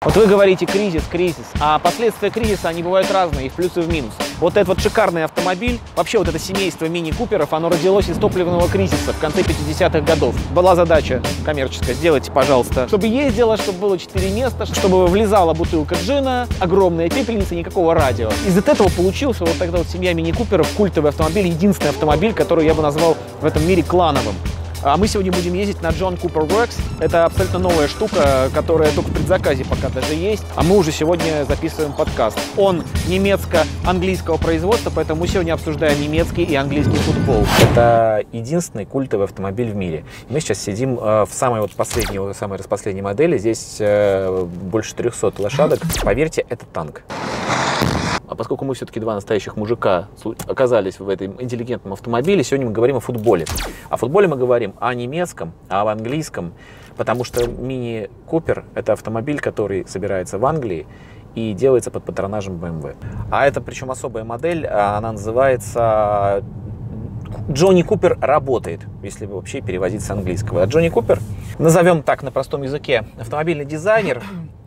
Вот вы говорите кризис, а последствия кризиса, они бывают разные, и в плюс и в минус. Вот этот вот шикарный автомобиль, вообще вот это семейство мини-куперов, оно родилось из топливного кризиса в конце 50-х годов. Была задача коммерческая, сделайте, пожалуйста, чтобы ездило, чтобы было 4 места, чтобы влезала бутылка джина, огромная пепельница, никакого радио. Из этого получился вот такая вот семья мини-куперов, культовый автомобиль, единственный автомобиль, который я бы назвал в этом мире клановым. А мы сегодня будем ездить на John Cooper Works. Это абсолютно новая штука, которая только в предзаказе пока даже есть. А мы уже сегодня записываем подкаст. Он немецко-английского производства, поэтому мы сегодня обсуждаем немецкий и английский футбол. Это единственный культовый автомобиль в мире. Мы сейчас сидим в самой распоследней модели. Здесь больше 300 лошадок. Поверьте, это танк. А поскольку мы все-таки два настоящих мужика оказались в этом интеллигентном автомобиле, сегодня мы говорим о футболе. О футболе мы говорим о немецком, а об английском, потому что мини-купер – это автомобиль, который собирается в Англии и делается под патронажем BMW. А это причем особая модель, она называется Джонни Купер работает, если вообще переводить с английского. А Джонни Купер, назовем так на простом языке, автомобильный дизайнер,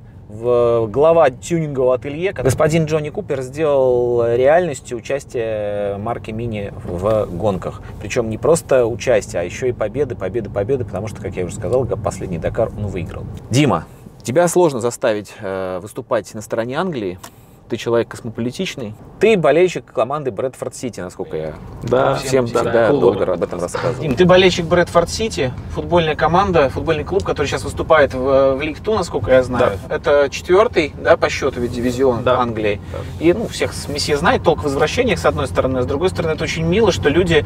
глава тюнингового ателье. Господин Джонни Купер сделал реальностью участие марки Мини в гонках. Причем не просто участие, а еще и победы, потому что, как я уже сказал, последний Дакар он выиграл. Дима, тебя сложно заставить выступать на стороне Англии. Ты человек космополитичный. Ты болельщик команды Брэдфорд Сити, насколько я всем всегда долго об этом рассказывал. Дим, ты болельщик Брэдфорд Сити, футбольная команда, футбольный клуб, который сейчас выступает в Лиг 2, насколько я знаю. Да. Это 4-й, да, по счету ведь дивизион Англии. Да. И всех месье знает толк в возвращениях, с одной стороны, а с другой стороны, это очень мило, что люди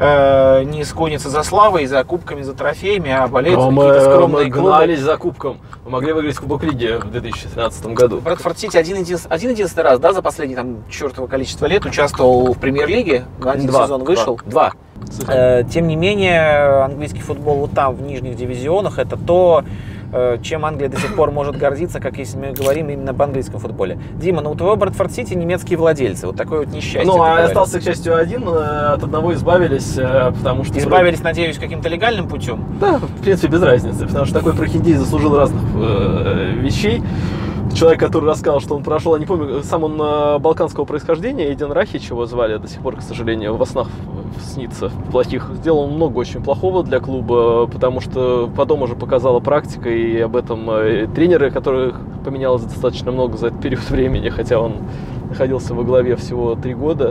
не сгонятся за славой, за кубками, за трофеями, а болеют за какие-то скромные клубы. Мы гнались за кубком. Мы могли выиграть Кубок Лиги в 2013 году. Брэдфорд Сити один-единственный раз, да, за последние чертово количество лет участвовал в Премьер-лиге, один сезон вышел. Два. Тем не менее, английский футбол вот там, в нижних дивизионах, это то, чем Англия до сих пор может гордиться, как если мы говорим именно об английском футболе. Дима, у твоего Брэдфорд Сити немецкие владельцы, вот такое вот несчастье. Остался, к счастью, один, от одного избавились, потому что... Избавились, надеюсь, каким-то легальным путем? Да, в принципе, без разницы, потому что такой прохиндей заслужил разных вещей. Человек, который рассказал, что он прошел, я не помню, сам он балканского происхождения, Эдин Рахич его звали, до сих пор, к сожалению, во снах снится плохих. Сделал много очень плохого для клуба, потому что потом уже показала практика, и об этом тренеры, которых поменялось достаточно много за этот период времени, хотя он находился во главе всего 3 года.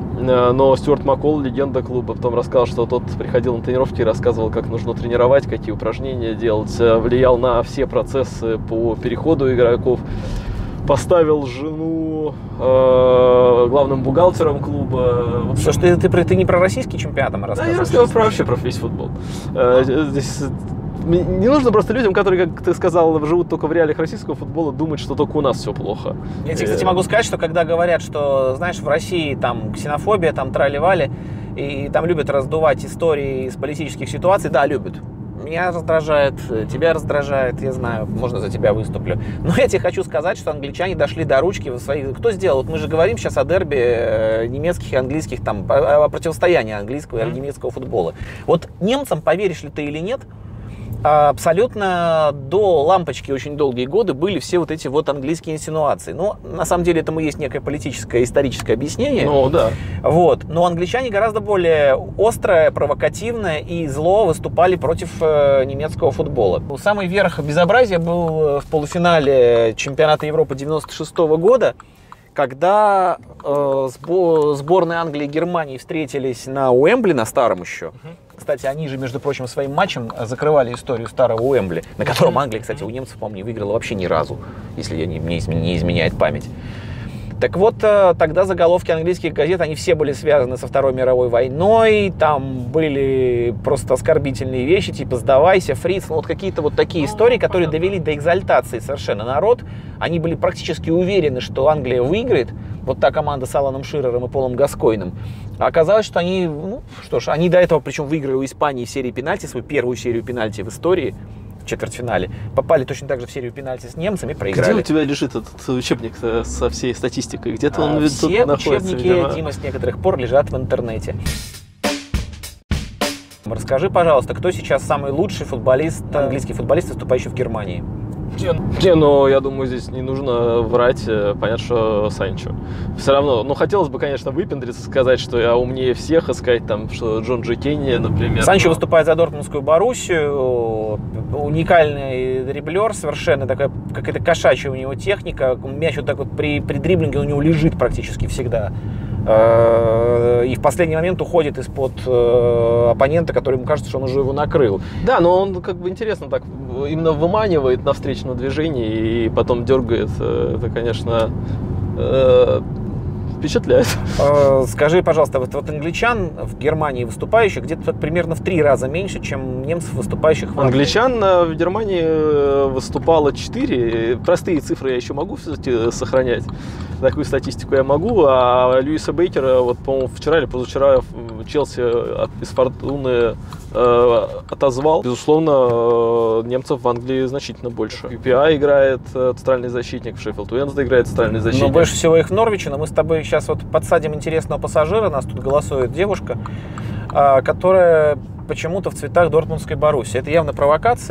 Но Стюарт Маккол, легенда клуба, потом рассказал, что тот приходил на тренировки и рассказывал, как нужно тренировать, какие упражнения делать, влиял на все процессы по переходу игроков, поставил жену главным бухгалтером клуба. Что ж, ты не про российский чемпионат рассказывал? Я рассказал вообще про весь футбол. Здесь не нужно просто людям, которые, как ты сказал, живут только в реалиях российского футбола, думать, что только у нас все плохо. Я тебе, кстати, могу сказать, что когда говорят, что, знаешь, в России там ксенофобия, там трали-вали, и там любят раздувать истории из политических ситуаций, да, любят. Меня раздражает, тебя раздражает, я знаю, можно за тебя выступлю. Но я тебе хочу сказать, что англичане дошли до ручки в своих... Кто сделал? Вот мы же говорим сейчас о дерби немецких и английских, там, о противостоянии английского и немецкого футбола. Вот немцам, поверишь ли ты или нет, абсолютно до лампочки очень долгие годы были все вот эти вот английские инсинуации. Но на самом деле этому есть некое политическое, историческое объяснение. Ну, да. Вот. Но англичане гораздо более остро, провокативно и зло выступали против немецкого футбола. Самый верх безобразия был в полуфинале чемпионата Европы 96 года, когда сборные Англии и Германии встретились на Уэмбли, на старом еще. Кстати, они же, между прочим, своим матчем закрывали историю старого Уэмбли, на котором Англия, кстати, у немцев, по-моему, не выиграла вообще ни разу, если мне не изменяет память. Так вот, тогда заголовки английских газет, они все были связаны со Второй мировой войной, там были просто оскорбительные вещи, типа «сдавайся, фриц», ну вот какие-то вот такие истории, которые довели до экзальтации совершенно народ. Они были практически уверены, что Англия выиграет, вот та команда с Аланом Ширером и Полом Гаскойном. А оказалось, что они, они до этого, причем выиграли у Испании в серии пенальти, свою первую серию пенальти в истории, в четвертьфинале, попали точно так же в серию пенальти с немцами, проиграли. Где у тебя лежит этот учебник со всей статистикой? Где-то он все находится, учебники, видимо, Дима, с некоторых пор лежат в интернете. Расскажи, пожалуйста, кто сейчас самый лучший футболист, английский футболист, выступающий в Германии? Ну, я думаю, здесь не нужно врать. Понятно, что Санчо. Все равно, ну, хотелось бы, конечно, выпендриться, сказать, что я умнее всех, и сказать, там, что Джон Джи Кенни, например. Санчо выступает за Дортмундскую Боруссию. Уникальный дриблер, совершенно такая какая-то кошачья у него техника. Мяч вот так вот при дриблинге у него лежит практически всегда. И в последний момент уходит из-под оппонента, который ему кажется, что он уже его накрыл. Да, но он как бы интересно так именно выманивает на встречном движении и потом дергает. Это, конечно, впечатляет. Скажи, пожалуйста, вот англичан в Германии выступающих где-то примерно в 3 раза меньше, чем немцев, выступающих в Англии. Англичан в Германии выступало 4. Простые цифры я еще могу все-таки сохранять. Такую статистику я могу. А Льюиса Бейкера, вот, по-моему, вчера или позавчера Челси из Фортуны отозвал. Безусловно, немцев в Англии значительно больше. QPR играет центральный защитник, в Шеффилд Уэнсдей играет центральный защитник. Но больше всего их в Норвиче. Но мы с тобой сейчас вот подсадим интересного пассажира. Нас тут голосует девушка, которая почему-то в цветах Дортмундской Боруссии. Это явно провокация.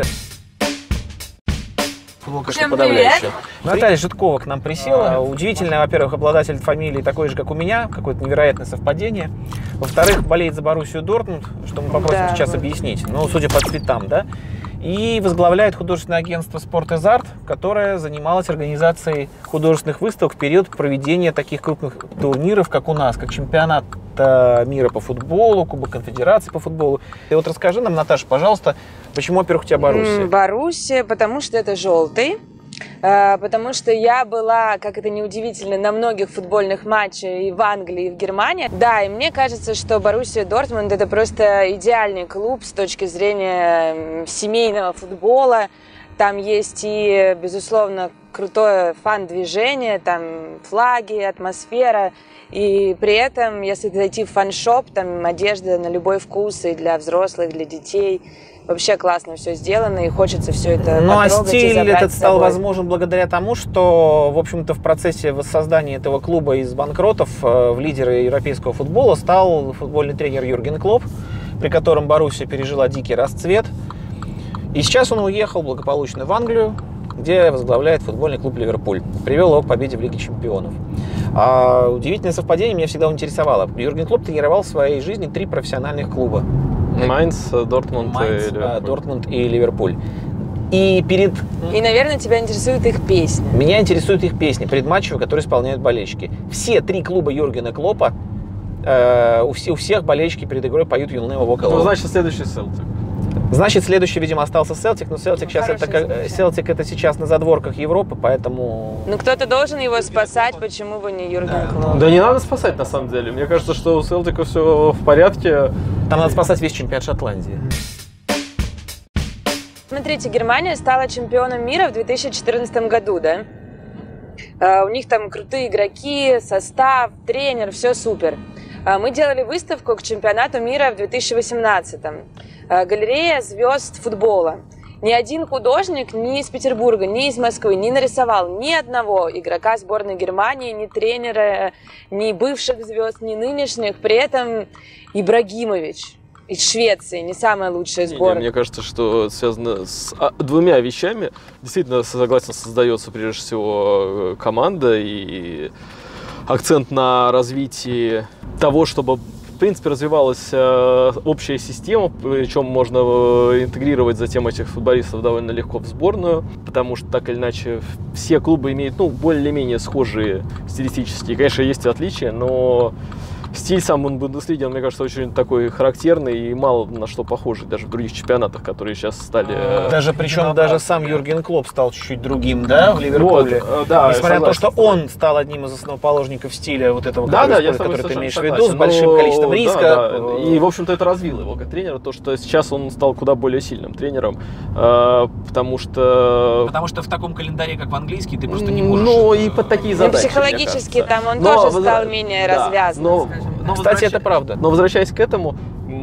Всем привет! Наталья Житкова к нам присела. Удивительная, во-первых, обладатель фамилии такой же, как у меня. Какое-то невероятное совпадение. Во-вторых, болеет за Боруссию Дортмунд, что мы попросим сейчас объяснить. Ну, судя по цветам, да. И возглавляет художественное агентство «Спорт из Арт», которое занималось организацией художественных выставок в период проведения таких крупных турниров, как у нас, как чемпионат мира по футболу, Кубок конфедерации по футболу. И вот расскажи нам, Наташа, пожалуйста, почему, во-первых, у тебя Боруссия? Боруссия, потому что это желтый. Потому что я была, как это неудивительно, на многих футбольных матчах и в Англии, и в Германии. Да, и мне кажется, что Боруссия Дортмунд – это просто идеальный клуб с точки зрения семейного футбола. Там есть и, безусловно, крутое фан-движение, там флаги, атмосфера. И при этом, если зайти в фан-шоп, там одежда на любой вкус, и для взрослых, для детей. Вообще классно все сделано, и хочется все это потрогать и забрать с собой. Ну, а стиль этот стал возможен благодаря тому, что, в общем-то, в процессе воссоздания этого клуба из банкротов в лидеры европейского футбола стал футбольный тренер Юрген Клопп, при котором Боруссия пережила дикий расцвет. И сейчас он уехал благополучно в Англию, где возглавляет футбольный клуб «Ливерпуль». Привел его к победе в Лиге чемпионов. А удивительное совпадение меня всегда интересовало. Юрген Клопп тренировал в своей жизни 3 профессиональных клуба. Майнц, Дортмунд, Дортмунд и Ливерпуль. И, наверное, тебя интересуют их песни. Меня интересуют их песни, предматчевые, которые исполняют болельщики. Все 3 клуба Юргена Клоппа, у всех болельщики перед игрой поют «You'll Never Walk Alone». Ну, значит, следующий Селтик. Значит, следующий, видимо, остался Селтик, но Селтик сейчас это сейчас на задворках Европы, поэтому... Ну, кто-то должен его спасать, почему бы не Юрген Клопп? Да не надо спасать, на самом деле. Мне кажется, что у Селтика все в порядке. Там надо спасать весь чемпионат Шотландии. Смотрите, Германия стала чемпионом мира в 2014 году, да? У них там крутые игроки, состав, тренер, все супер. Мы делали выставку к чемпионату мира в 2018. Галерея звезд футбола. Ни один художник ни из Петербурга, ни из Москвы не нарисовал ни одного игрока сборной Германии, ни тренера, ни бывших звезд, ни нынешних. При этом Ибрагимович из Швеции не самая лучшая сборная. Мне кажется, что это связано с 2 вещами. Действительно, согласен, создается прежде всего команда и акцент на развитии того, чтобы в принципе развивалась общая система, причем можно интегрировать затем этих футболистов довольно легко в сборную, потому что так или иначе все клубы имеют более-менее схожие стилистические. Конечно, есть отличия, но стиль сам он в Бундеслиге, мне кажется, очень такой характерный и мало на что похожий даже в других чемпионатах, которые сейчас стали... Причем даже сам Юрген Клопп стал чуть-чуть другим, да, в Ливерпуле? Вот, да, несмотря на то, что он стал одним из основоположников стиля вот этого, который ты имеешь в виду, с но... большим количеством риска. Да. И, в общем-то, это развило его как тренера, то, что сейчас он стал куда более сильным тренером, потому что в таком календаре, как в английский, ты просто не можешь... Ну, и под такие задачи, психологически там он тоже стал менее развязанным. Кстати, это правда. Но возвращаясь к этому,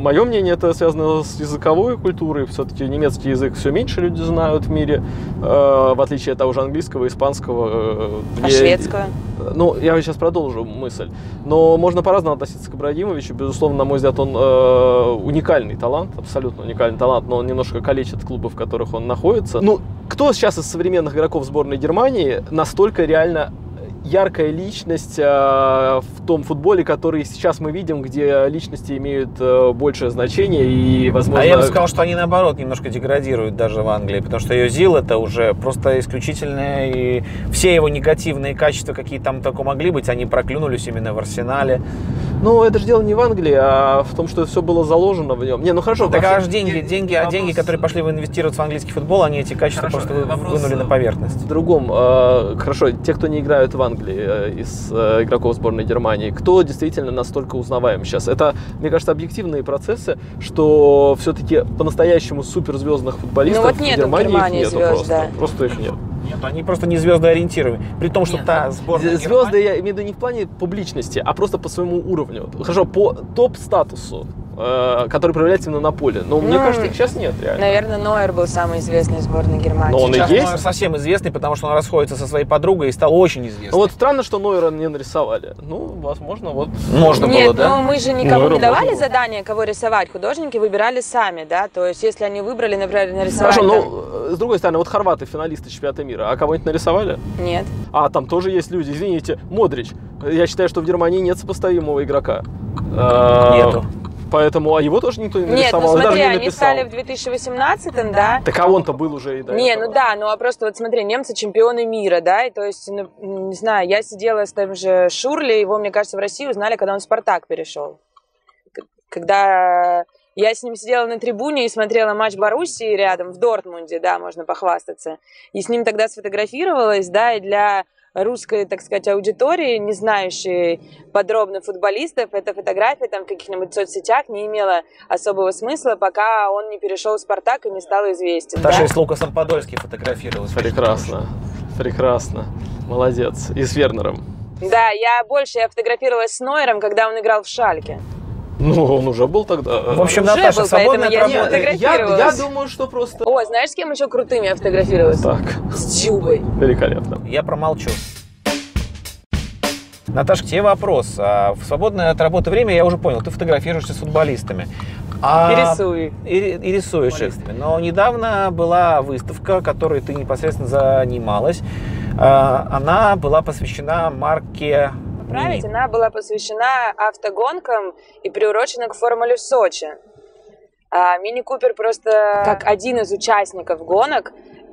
Мое мнение, это связано с языковой культурой. Все-таки немецкий язык все меньше люди знают в мире, в отличие от того же английского, испанского. А шведского? Ну, я сейчас продолжу мысль. Но можно по-разному относиться к Ибрагимовичу. Безусловно, на мой взгляд, он уникальный талант, абсолютно уникальный талант, но он немножко калечит клубы, в которых он находится. Ну, кто сейчас из современных игроков сборной Германии настолько реально яркая личность в том футболе, который сейчас мы видим, где личности имеют большее значение и, возможно... А я бы сказал, что они, наоборот, немножко деградируют даже в Англии, потому что Özil это уже просто исключительное, и все его негативные качества, какие там только могли быть, они проклюнулись именно в Арсенале. Ну, это же дело не в Англии, а в том, что все было заложено в нем. Не, ну хорошо. Так аж деньги, которые пошли инвестировать в английский футбол, они эти качества просто вынули на поверхность. В другом, хорошо, те, кто не играют в Англии из игроков сборной Германии, кто действительно настолько узнаваем сейчас? Это, мне кажется, объективные процессы, что все-таки по-настоящему суперзвездных футболистов вот нет в Германии их нету звезд, просто. да. Просто их нет. Нет, они просто не звездоориентированы. При том, что та сборная Звезды, я имею в виду не в плане публичности, а просто по своему уровню. Хорошо, по топ-статусу, который проявляется именно на поле. Но мне кажется, их сейчас нет реально. Наверное, Нойер был самый известный в сборной Германии. Но он Сейчас и есть. Нойер совсем известный, потому что он расходится со своей подругой и стал очень известным. Ну, вот странно, что Нойера не нарисовали. Ну, возможно, вот... Можно Нет, было, да? но мы же никому Нойеру не давали можно. задание, кого рисовать. Художники выбирали сами, да? То есть, если они выбрали, например, нарисовать... Хорошо, там- ну, с другой стороны, вот хорваты, финалисты чемпионата мира, а кого-нибудь нарисовали? Нет. А, там тоже есть люди, извините, Модрич. Я считаю, что в Германии нет сопоставимого игрока. Нету. Поэтому, а его тоже никто не Нет, нарисовал, ну и даже смотри, не они написал. стали в 2018-м, да? Так а он-то был уже и до Не, этого. ну да, ну а просто вот смотри, немцы чемпионы мира, да, и то есть, ну, не знаю, я сидела с тем же Шурли, его, мне кажется, в России узнали, когда он в «Спартак» перешел. Когда я с ним сидела на трибуне и смотрела матч Боруссии рядом, в Дортмунде, да, можно похвастаться, и с ним тогда сфотографировалась, да, и для русской, так сказать, аудитории, не знающей подробно футболистов, эта фотография там в каких-нибудь соцсетях не имела особого смысла, пока он не перешел в «Спартак» и не стал известен. Таша да? и с Лукасом Подольским фотографировалась. Прекрасно, прекрасно. Молодец. И с Вернером. Да, я фотографировалась с Нойером, когда он играл в «Шальке». Ну, он уже был тогда. В общем, Уже Наташа, был, свободная поэтому я не работа. фотографировалась. Я думаю, что просто... О, знаешь, с кем еще крутым я фотографировалась? Так, С Чубой. великолепно. Я промолчу. Наташа, к тебе вопрос. В свободное от работы время, я уже понял, ты фотографируешься с футболистами. И рисую. И рисуешь их. Но недавно была выставка, которой ты непосредственно занималась. Она была посвящена марке Правильно, она была посвящена автогонкам и приурочена к формуле в Сочи. Мини Купер просто как один из участников гонок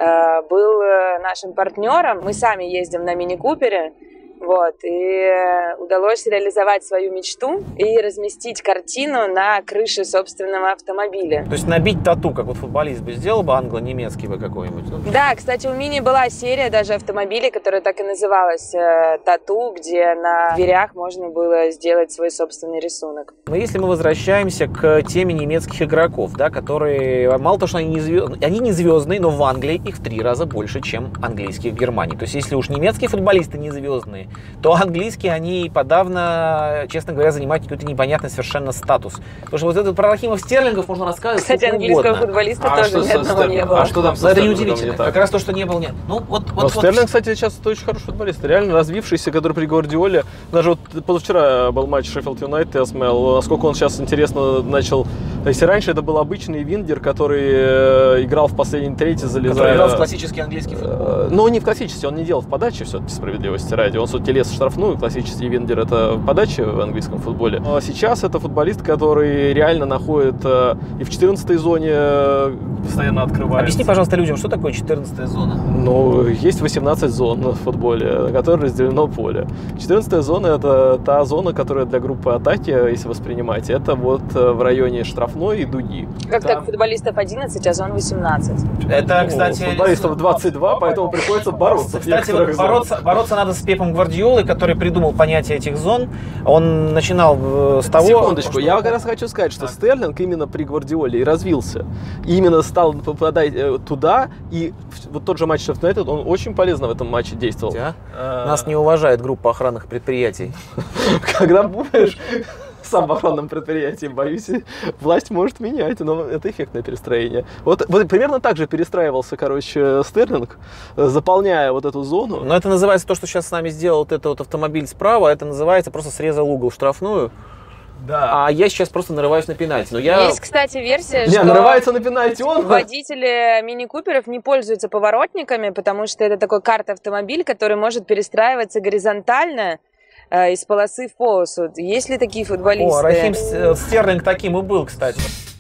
был нашим партнером. Мы сами ездим на Мини Купере. Вот, и удалось реализовать свою мечту и разместить картину на крыше собственного автомобиля. То есть набить тату, как вот футболист бы сделал бы, англо-немецкий бы какой-нибудь. Да, кстати, у Мини была серия даже автомобилей, которая так и называлась «Тату», где на дверях можно было сделать свой собственный рисунок. Но если мы возвращаемся к теме немецких игроков, да, которые, мало того, что они не звездные, но в Англии их в 3 раза больше, чем английских в Германии. То есть если уж немецкие футболисты не звездные, то английские, они подавно, честно говоря, занимают какой-то непонятный совершенно статус. Потому что вот это про Рахимов Стерлингов можно рассказывать. Кстати, английского футболиста тоже ни одного не было. А что там Но со это Стерлингом неудивительно. не так? Как раз то, что не было, нет. Ну, Но Стерлинг, кстати, сейчас очень хороший футболист, реально развившийся, который при Гвардиоле. Даже вот позавчера был матч Шеффилд Юнайтед, я смотрел, насколько он сейчас интересно начал. Если раньше это был обычный вингер, который играл в последней трети, залезая... который играл в классический английский футбол. Ну, не в классический, он не делал в подаче, все-таки справедливости ради. Он все-таки лез в штрафную, классический вингер — это подача в английском футболе. А сейчас это футболист, который реально находит и в 14-й зоне постоянно открывает. Объясни, пожалуйста, людям, что такое 14-я зона? Ну, есть 18 зон в футболе, на которой разделено поле. 14-я зона — это та зона, которая для группы атаки, если воспринимать, это вот в районе штрафной и дуги. Как Там- так, футболистов 11, а зон 18. Это, Ну, кстати... футболистов 22, поэтому приходится бороться. в Кстати, вот некоторых зонах. бороться надо с Пепом Гвардиолой, который придумал понятие этих зон. Он начинал с того... Секундочку, что- я как раз хочу сказать, что Стерлинг именно при Гвардиоле и развился. И именно стал попадать туда, и вот тот же матч Шеффилд Юнайтед, он очень полезно в этом матче действовал. Нас не уважает группа охранных предприятий. Когда будешь сам в охранном предприятии, боюсь, власть может менять, но это эффектное перестроение. Вот примерно так же перестраивался, короче, Стерлинг, заполняя вот эту зону. Но это называется то, что сейчас с нами сделал вот этот вот автомобиль справа, это называется просто срезал угол в штрафную. Да. А я сейчас просто нарываюсь на пенальти. Но Есть, кстати, версия, Не, что нарывается на пенальти он. водители мини-куперов не пользуются поворотниками, потому что это такой карт-автомобиль, который может перестраиваться горизонтально из полосы в полосу. Есть ли такие футболисты? О, Рахим Стерлинг таким и был, кстати.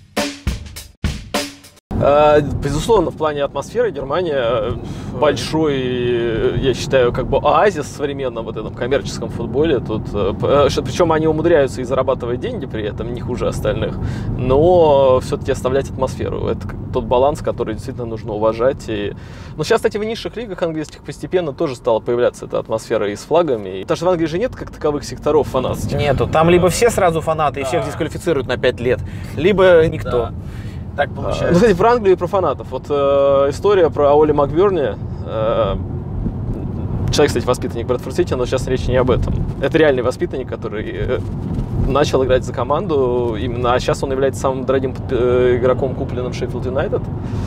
Безусловно, в плане атмосферы Германия большой, я считаю, как бы оазис в современном вот этом коммерческом футболе. Тут, причем они умудряются и зарабатывать деньги при этом, не хуже остальных, но все-таки оставлять атмосферу. Это тот баланс, который действительно нужно уважать. Но сейчас, кстати, в низших лигах английских постепенно тоже стала появляться эта атмосфера и с флагами. Потому что в Англии же нет как таковых секторов фанатских. Нету. Там либо все сразу фанаты и всех дисквалифицируют на 5 лет, либо никто. Да. Так получается. Ну, кстати, про Англию и про фанатов. Вот история про Оли Макберни. Человек, кстати, воспитанник Брэдфорд Сити, но сейчас речь не об этом. Это реальный воспитанник, который начал играть за команду именно, а сейчас он является самым дорогим игроком, купленным Шеффилд Юнайтед.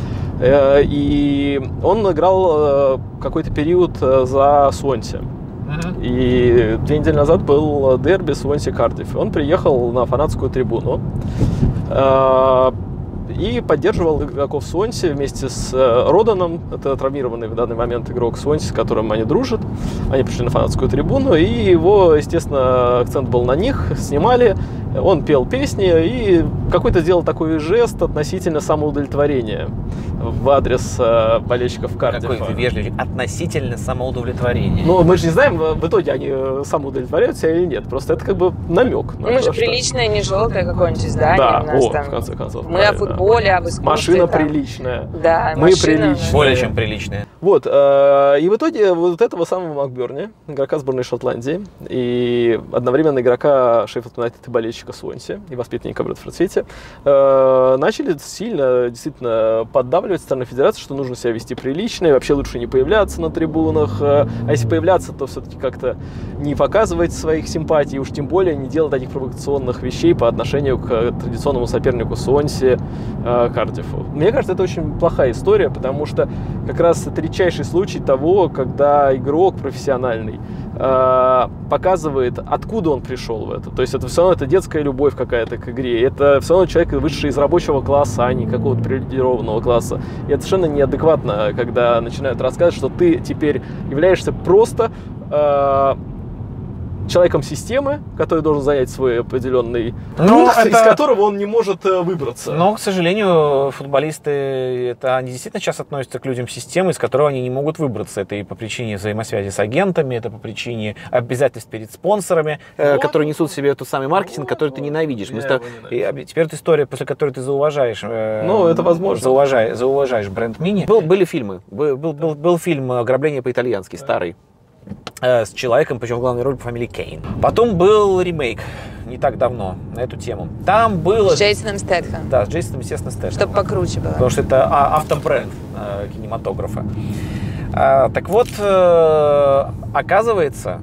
И он играл какой-то период за Суонси. И 2 недели назад был дерби Суонси-Кардифф. Он приехал на фанатскую трибуну и поддерживал игроков Суонси вместе с Роданом. Это травмированный в данный момент игрок Суонси, с которым они дружат. Они пришли на фанатскую трибуну, и его, естественно, акцент был на них. Снимали, он пел песни и какой-то сделал такой жест относительно самоудовлетворения в адрес болельщиков Кардиффа. Какой вежливый. Относительно самоудовлетворения. Ну, мы же не знаем, в итоге они самоудовлетворяются или нет. Просто это как бы намек. Мы же приличное, не желтое какое-нибудь издание. Да, у нас там. в конце концов. Мы о футболе, об искусстве. Машина там. приличная. Да, Мы машина, приличные. Более чем приличная. Вот, и в итоге вот этого самого Макберни, игрока сборной Шотландии, и одновременно игрока Шеффилд Юнайтед и болельщика Суонси, и воспитанника Брэдфорд Сити, начали сильно действительно поддавливать стороны федерации, что нужно себя вести прилично, и вообще лучше не появляться на трибунах, а если появляться, то все-таки как-то не показывать своих симпатий, уж тем более не делать таких провокационных вещей по отношению к традиционному сопернику Суонси, Кардиффу. Мне кажется, это очень плохая история, потому что как раз это редчайший случай того, когда игрок профессиональный показывает, откуда он пришел в это. То есть это все равно это детская любовь какая-то к игре. Это все равно человек вышедший из рабочего класса, а не какого-то привилегированного класса. И это совершенно неадекватно, когда начинают рассказывать, что ты теперь являешься просто человеком системы, который должен занять свой определенный пункт, из которого он не может выбраться. Но, к сожалению, футболисты, они действительно сейчас относятся к людям системы, из которой они не могут выбраться. Это и по причине взаимосвязи с агентами, это по причине обязательств перед спонсорами, которые несут в себе тот самый маркетинг, который ты ненавидишь. Теперь это история, после которой ты зауважаешь. Ну, это возможно. Зауважаешь бренд Мини. Были фильмы. Был фильм «Ограбление по-итальянски», старый. С человеком, причем в главной роли по фамилии Кейн. Потом был ремейк не так давно на эту тему. Там было... С Джейсоном Стэтхэмом. Да, с Джейсоном, естественно, Стэтхэмом. Чтобы покруче было. Потому что это автобренд кинематографа. Так вот, оказывается,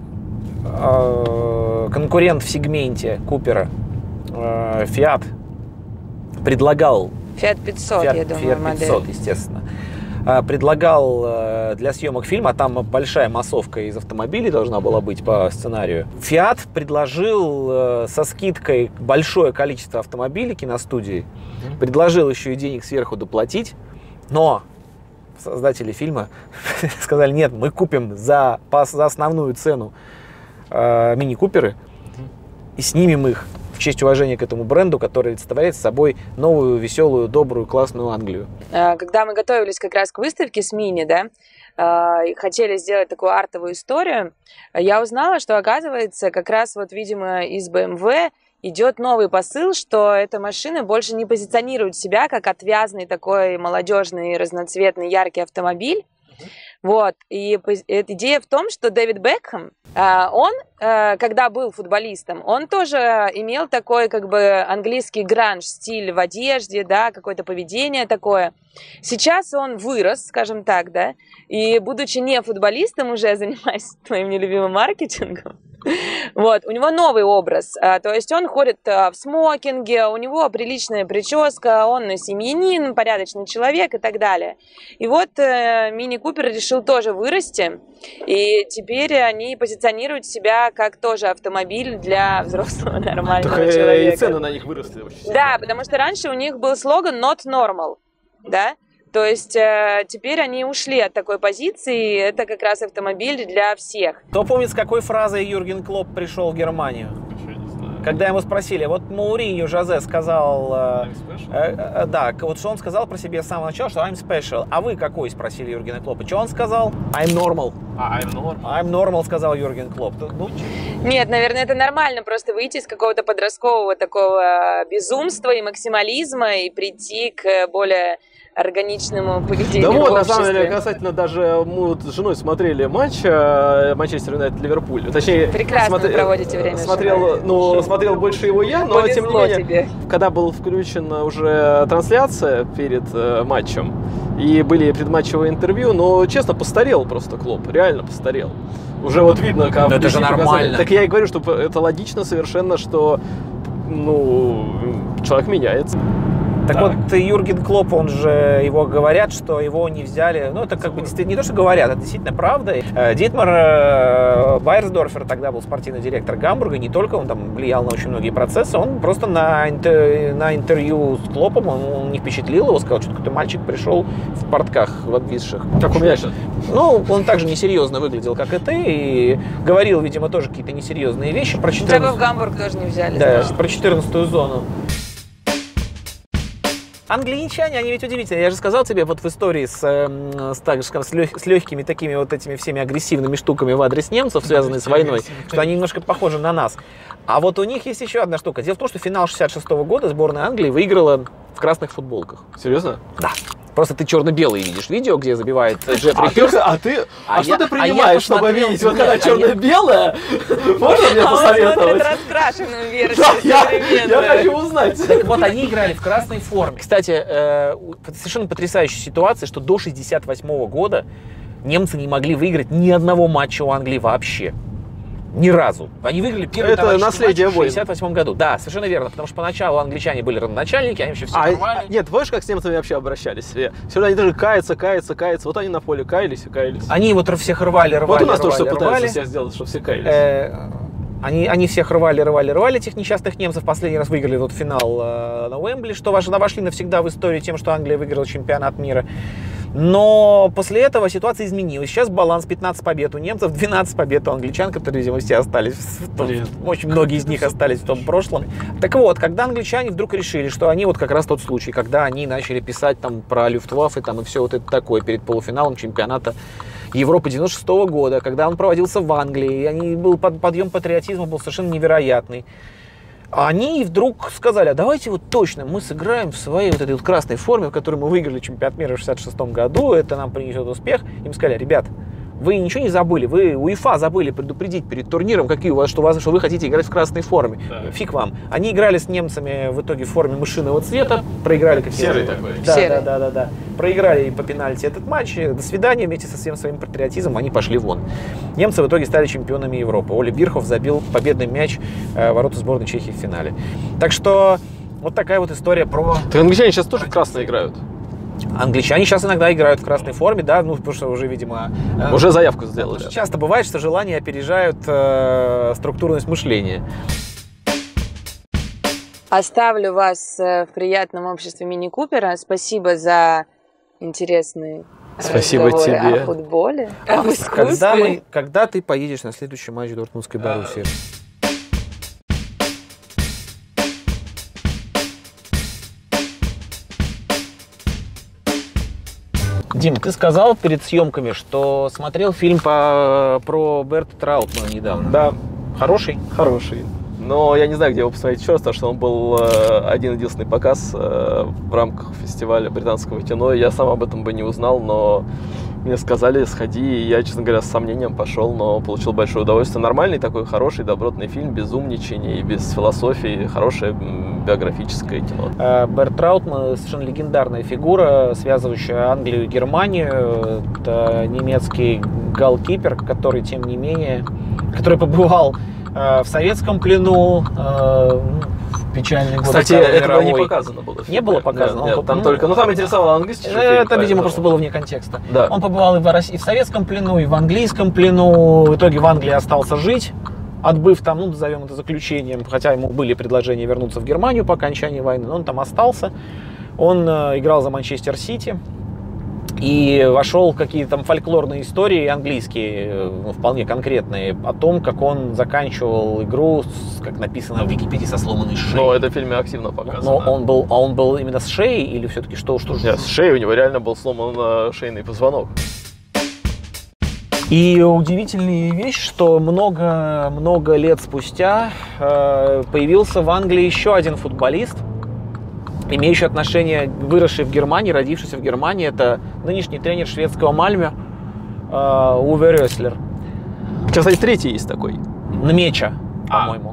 конкурент в сегменте Купера, Fiat, предлагал... Fiat 500, я думаю, Fiat модель. 500, естественно. Предлагал для съемок фильма, а там большая массовка из автомобилей должна была быть по сценарию. Fiat предложил со скидкой большое количество автомобилей киностудии, предложил еще и денег сверху доплатить, но создатели фильма сказали: нет, мы купим за основную цену мини-куперы и снимем их в честь уважения к этому бренду, который представляет собой новую, веселую, добрую, классную Англию. Когда мы готовились как раз к выставке с Мини, да, и хотели сделать такую артовую историю, я узнала, что, оказывается, как раз вот, видимо, из BMW идет новый посыл, что эта машина больше не позиционирует себя как отвязный такой молодежный, разноцветный, яркий автомобиль. Вот. И идея в том, что Дэвид Бекхэм, он, когда был футболистом, он тоже имел такой как бы английский гранж-стиль в одежде, да, какое-то поведение такое. Сейчас он вырос, скажем так, да, и, будучи не футболистом, уже занимаясь твоим нелюбимым маркетингом, Вот, у него новый образ, то есть он ходит в смокинге, у него приличная прическа, он семьянин, порядочный человек и так далее. И вот Мини Купер решил тоже вырасти, и теперь они позиционируют себя как тоже автомобиль для взрослого нормального человека. И цены на них выросли очень сильно. Да, потому что раньше у них был слоган «Not normal», да? То есть теперь они ушли от такой позиции, это как раз автомобиль для всех. Кто помнит, с какой фразой Юрген Клопп пришел в Германию? Когда ему спросили, вот Мауриньо Жозе сказал, да, вот что он сказал про себя с самого начала, что I'm special. А вы какой, спросили Юргена Клоппа. Что он сказал? I'm normal. I'm normal. I'm normal, сказал Юрген Клопп. Ну, Нет, наверное, это нормально, просто выйти из какого-то подросткового такого безумства и максимализма и прийти к более органичному поведению Да в вот, на обществе. самом деле, касательно даже мы вот с женой смотрели матч Манчестер Юнайтед-Ливерпуль. Точнее, Прекрасно вы проводите время с смотрел больше его я, но тем не Повезло менее, тебе. когда была включена уже трансляция перед матчем, и были предматчевые интервью, но, честно, постарел просто Клопп, реально постарел. Уже вот видно, как... это же нормально. Так я и говорю, что это логично совершенно, что, человек меняется. Так вот, Юрген Клопп, он же, его говорят, что его не взяли, это как бы действительно, не то, что говорят, это действительно правда. Дитмар Байерсдорфер тогда был спортивный директор Гамбурга, не только он там влиял на очень многие процессы, он просто на интервью с Клоппом, он не впечатлил его, сказал, что какой-то мальчик пришел в портках в обвисших. Как у меня сейчас. Он также несерьезно выглядел, как и ты, и говорил, видимо, тоже какие-то несерьезные вещи про Тебя бы в Гамбург тоже не взяли. Да, про 14-ю зону. Англичане, они ведь удивительные. Я же сказал тебе вот в истории с легкими такими вот этими всеми агрессивными штуками в адрес немцев, связанные с войной, что они немножко похожи на нас. А вот у них есть еще одна штука. Дело в том, что финал 66-го года сборная Англии выиграла в красных футболках. Серьезно? Да. Просто ты черно-белый видишь видео, где забивает Джеффри Хёрст. Что ты принимаешь, чтобы видеть, вот когда черно-белое? Можно мне посоветовать? Он смотрит раскрашенную версию. Я хочу узнать. Так вот, они играли в красной форме. Кстати, совершенно потрясающая ситуация, что до 68 года немцы не могли выиграть ни одного матча у Англии вообще. Ни разу. Они выиграли первый наследие матч в 68 году. Да, совершенно верно, потому что поначалу англичане были родоначальники, они вообще все рвали. Нет, помнишь, как с немцами вообще обращались? Всегда они даже каются. Вот они на поле каялись и каялись. Они вот всех рвали. Вот у нас тоже все пытаются всех сделать, чтобы все каялись. Они всех рвали этих несчастных немцев. Последний раз выиграли тот финал на Уэмбли, что вошли навсегда в историю тем, что Англия выиграла чемпионат мира. Но после этого ситуация изменилась. Сейчас баланс 15 побед у немцев, 12 побед у англичан, которые, видимо, все остались. Очень многие из них остались в том прошлом. Так вот, когда англичане вдруг решили, что они вот как раз тот случай, когда они начали писать там про Люфтваффе там, и все вот это такое перед полуфиналом чемпионата Европы 96 года, когда он проводился в Англии, подъем патриотизма был совершенно невероятный. Они вдруг сказали, а давайте вот точно мы сыграем в своей вот этой вот красной форме, в которой мы выиграли чемпионат мира в 66 году, это нам принесет успех. Им сказали, ребят, вы ничего не забыли, вы УЕФА забыли предупредить перед турниром, что вы хотите играть в красной форме. Да. Фиг вам. Они играли с немцами в итоге в форме мышиного цвета, проиграли серый такой. Да. Проиграли по пенальти этот матч. До свидания, вместе со всем своим патриотизмом они пошли вон. Немцы в итоге стали чемпионами Европы. Оли Бирхоф забил победный мяч в ворота сборной Чехии в финале. Так что вот такая вот история про... Так англичане сейчас тоже красно играют. Англичане сейчас иногда играют в красной форме, да, потому что уже, видимо... Уже заявку сделали. Да. Часто бывает, что желания опережают структурность мышления. Оставлю вас в приятном обществе Мини Купера. Спасибо за интересный Спасибо тебе. О футболе, об искусстве. Когда ты поедешь на следующий матч Дортмундской Боруссии? Дим, ты сказал перед съемками, что смотрел фильм про Берта Траутмана недавно. Да. Хороший? Хороший. Но я не знаю, где его посмотреть еще раз, потому что он был один-единственный показ в рамках фестиваля британского кино. Я сам об этом бы не узнал, но мне сказали, сходи, и я, честно говоря, с сомнением пошел, но получил большое удовольствие. Нормальный такой хороший, добротный фильм, без умничаний, без философии, хорошее биографическое кино. Берт Траутман — совершенно легендарная фигура, связывающая Англию и Германию. Это немецкий голкипер, который, тем не менее, который побывал в советском плену, в печальный год Кстати, Второй этого мировой. не показано было. Не было показано? Нет, там только, там интересовало английский. Это, видимо, просто было вне контекста. Да. Он побывал и в советском плену, и в английском плену. В итоге в Англии остался жить, отбыв там, ну, назовем это заключением, хотя ему были предложения вернуться в Германию по окончании войны, но он там остался. Он играл за Манчестер Сити и вошел в какие-то там фольклорные истории английские, вполне конкретные, о том, как он заканчивал игру, как написано в Википедии, со сломанной шеей. Но это в фильме активно показано. Но он был именно с шеей или все-таки что? Нет, с шеей у него реально был сломан шейный позвонок. И удивительная вещь, что много лет спустя появился в Англии еще один футболист, имеющий отношение, выросший в Германии, родившийся в Германии. Это нынешний тренер шведского Мальме Уве Рёслер. Кстати, третий есть такой. Нмеча, по-моему.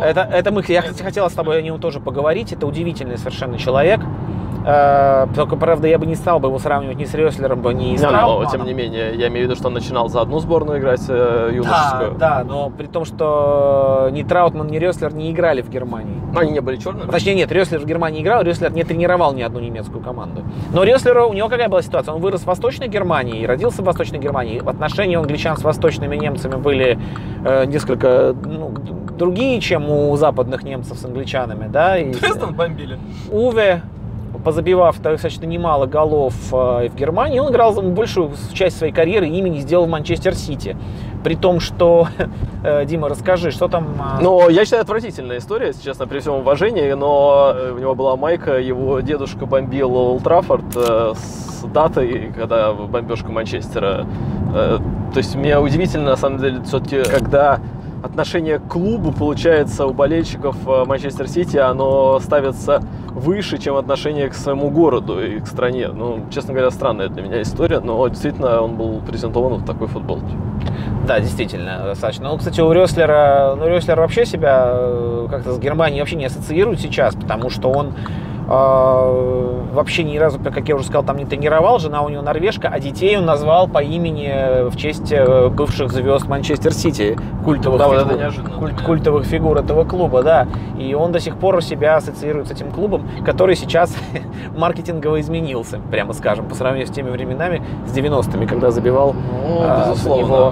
Я, кстати, хотел с тобой о нем тоже поговорить. Это удивительный совершенно человек. Только, правда, я бы не стал бы его сравнивать ни с Рёслером, ни с Траутманом. Но, тем не менее, я имею в виду, что он начинал за одну сборную играть юношескую. Да, но при том, что ни Траутман, ни Рёслер не играли в Германии. Они не были черными? Точнее, нет, Рёслер в Германии играл, Рёслер не тренировал ни одну немецкую команду. Но Рёслеру, у него какая была ситуация? Он вырос в Восточной Германии и родился в Восточной Германии. Отношения англичан с восточными немцами были несколько другие, чем у западных немцев с англичанами. Да? Дрезден бомбили. Уве, позабивав достаточно немало голов в Германии, он играл большую часть своей карьеры, имени сделал в Манчестер Сити. При том, что, Дима, расскажи, что там... Ну, я считаю, отвратительная история, если честно, при всем уважении, но у него была майка, его дедушка бомбил Олд Траффорд с датой, когда бомбежка Манчестера. То есть, мне удивительно, на самом деле, все-таки, когда отношение к клубу, получается, у болельщиков Манчестер Сити, оно ставится выше, чем отношение к своему городу и к стране. Ну, честно говоря, странная для меня история, но действительно он был презентован в такой футболке. Да, действительно, достаточно. Ну, кстати, у Рёслера, Рёслер вообще себя как-то с Германией вообще не ассоциирует сейчас, потому что он вообще ни разу, как я уже сказал, там не тренировал, жена у него норвежка, а детей он назвал по имени в честь бывших звезд Манчестер Сити, культовых фигур этого клуба, да. И он до сих пор себя ассоциирует с этим клубом, который сейчас маркетингово изменился, прямо скажем, по сравнению с теми временами, с 90-ми, когда забивал его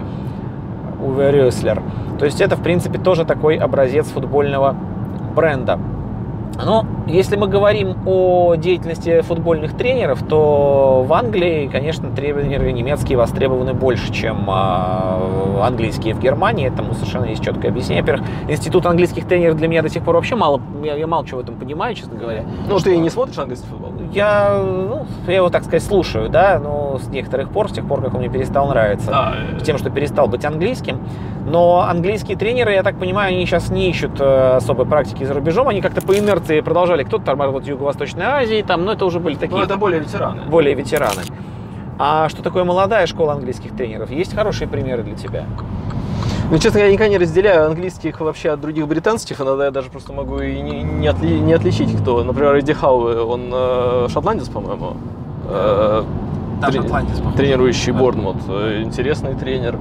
Уве Рёслер. То есть это, в принципе, тоже такой образец футбольного бренда. Но если мы говорим о деятельности футбольных тренеров, то в Англии, конечно, тренеры немецкие востребованы больше, чем английские в Германии. Этому совершенно есть четкое объяснение. Во-первых, институт английских тренеров для меня до сих пор вообще мало, я мало чего в этом понимаю, честно говоря. Ну, ты и не смотришь английский футбол? Я его, так сказать, слушаю, да, но с некоторых пор, с тех пор, как он мне перестал нравиться, с тем, что перестал быть английским. Но английские тренеры, я так понимаю, они сейчас не ищут особой практики за рубежом, они как-то по инерции продолжали. Кто-то там работает в Юго-Восточной Азии, там, но это уже были такие... Ну, это более ветераны. Более ветераны. А что такое молодая школа английских тренеров? Есть хорошие примеры для тебя? Ну, честно, я никогда не разделяю английских вообще от других британских. Иногда я даже просто могу и не отличить, кто. Например, Эдди Хау, он шотландец, по-моему. Тренирующий Борнмут. Интересный тренер.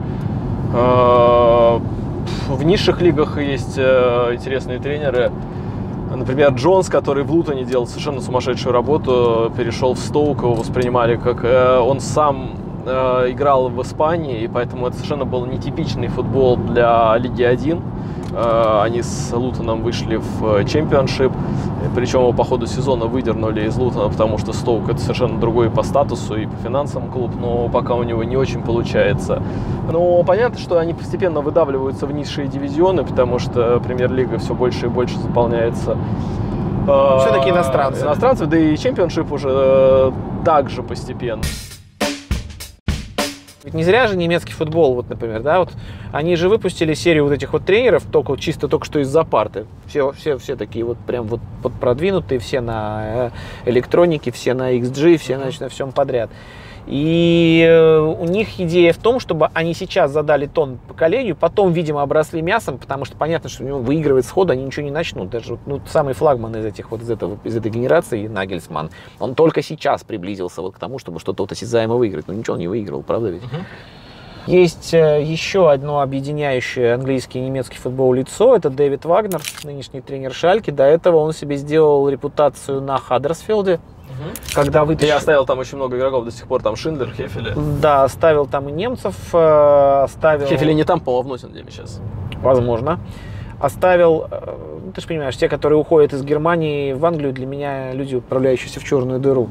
В низших лигах есть интересные тренеры. Например, Джонс, который в Лутоне делал совершенно сумасшедшую работу, перешел в Стоук, его воспринимали как он сам играл в Испании, и поэтому это совершенно был нетипичный футбол для Лиги 1. Они с Лутоном вышли в чемпионшип, причем его по ходу сезона выдернули из Лутона, потому что Стоук это совершенно другой по статусу и по финансам клуб, но пока у него не очень получается. Но понятно, что они постепенно выдавливаются в низшие дивизионы, потому что премьер-лига все больше и больше заполняется все-таки иностранцы, да и чемпионшип уже также постепенно. Ведь не зря же немецкий футбол, вот, например, да, вот они же выпустили серию вот этих вот тренеров только что из-за парты. Все такие вот прям вот продвинутые, все на электронике, все на XG, все на всем подряд. И у них идея в том, чтобы они сейчас задали тон поколению, потом, видимо, обросли мясом, потому что понятно, что у него выигрывать сходу они ничего не начнут. Даже самый флагман из этой генерации, Нагельсман, он только сейчас приблизился вот к тому, чтобы что-то вот осязаемо выиграть. Но ничего он не выиграл, правда ведь? Есть еще одно объединяющее английский и немецкий футбол лицо. Это Дэвид Вагнер, нынешний тренер Шальке. До этого он себе сделал репутацию на Хаддерсфилде. Когда вытащил... Я оставил там очень много игроков до сих пор, там Шиндлер, Хефеле. Да, оставил там и немцев, оставил... Хефеле не там, по-моему, в Ноттингеме сейчас. Возможно. Оставил, ты же понимаешь, те, которые уходят из Германии в Англию, для меня люди, отправляющиеся в черную дыру.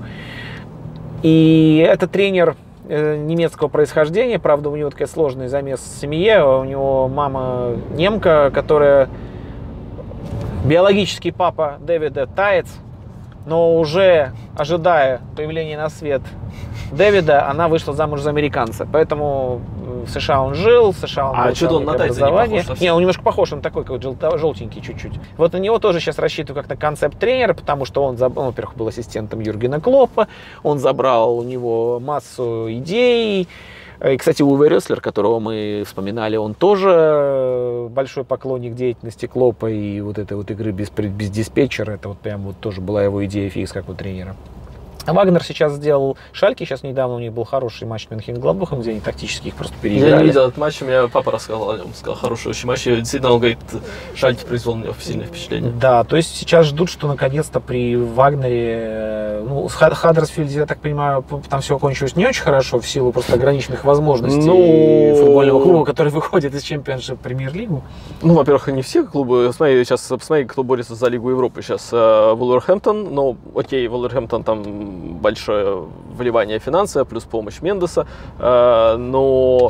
И это тренер немецкого происхождения, правда, у него такая сложная замес в семье, у него мама немка, которая биологический папа Дэвида Таец, но уже ожидая появления на свет Дэвида, она вышла замуж за американца. Поэтому в США он жил, в США он А что-то он на Тайца не похож? Не, он немножко похож, он такой какой-то желтенький чуть-чуть. Вот на него тоже сейчас рассчитываю как на концепт-тренера, потому что он, во-первых, был ассистентом Юргена Клоппа, он забрал у него массу идей. И, кстати, Уве Рёслер, которого мы вспоминали, он тоже большой поклонник деятельности Клоппа и вот этой вот игры без диспетчера. Это вот прям вот тоже была его идея фикс как у тренера. А Вагнер сейчас сделал Шальке, сейчас недавно у них был хороший матч с Мюнхен-Гладбахом, где они тактически их просто переиграли. Я не видел этот матч, у меня папа рассказал о нем, сказал, хороший очень матч, и действительно, он говорит, Шальке произвел на него сильное впечатление. Да, то есть сейчас ждут, что наконец-то при Вагнере, ну, с Хаддерсфилде, я так понимаю, там все кончилось не очень хорошо в силу просто ограниченных возможностей футбольного клуба, который выходит из Чемпионшип Премьер-лигу. Ну, во-первых, не все клубы, посмотри, кто борется за Лигу Европы сейчас. Вулверхэмптон, но окей, Вулверхэмптон там большое вливание финансовое, плюс помощь Мендеса, но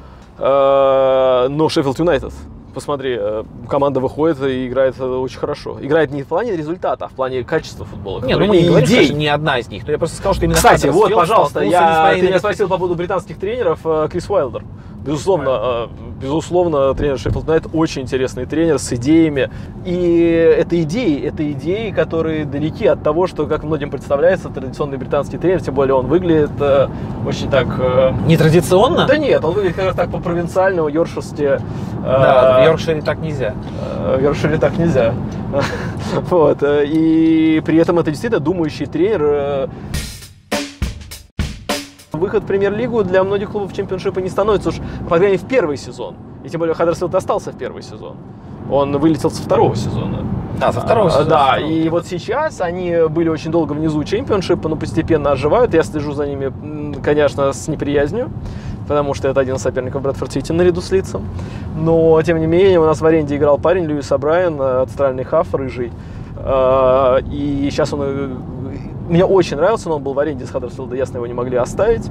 Шеффилд Юнайтед, посмотри, команда выходит и играет очень хорошо. Играет не в плане результата, а в плане качества футбола. Не, ну мы не говорим, конечно, ни одна из них, но я просто сказал, что именно Кстати, вот, пожалуйста, ты меня спросил по поводу британских тренеров, Крис Уайлдер. Безусловно, тренер Шеффилд Юнайтед очень интересный тренер с идеями. И это идеи, которые далеки от того, что, как многим представляется, традиционный британский тренер, тем более он выглядит очень так... Нетрадиционно? Да нет, он выглядит как раз так по-провинциальному, йоркширски. Да, в Йоркшире так нельзя. В Йоркшире так нельзя. Вот. И при этом это действительно думающий тренер. Выход в Премьер-лигу для многих клубов Чемпионшипа не становится уж, по крайней мере, в первый сезон. И тем более Хаддерсфилд остался в первый сезон. Он вылетел со второго сезона. Да, со второго сезона. Да, и вот сейчас они были очень долго внизу Чемпионшипа, но постепенно оживают. Я слежу за ними, конечно, с неприязнью, потому что это один из соперников Брэдфорд Сити наряду с Лидсом. Но, тем не менее, у нас в аренде играл парень Льюис О'Брайен, центральный хаф, рыжий. И сейчас он... Мне очень нравился, но он был в аренде с Хаддерсфилда, ясно, его не могли оставить.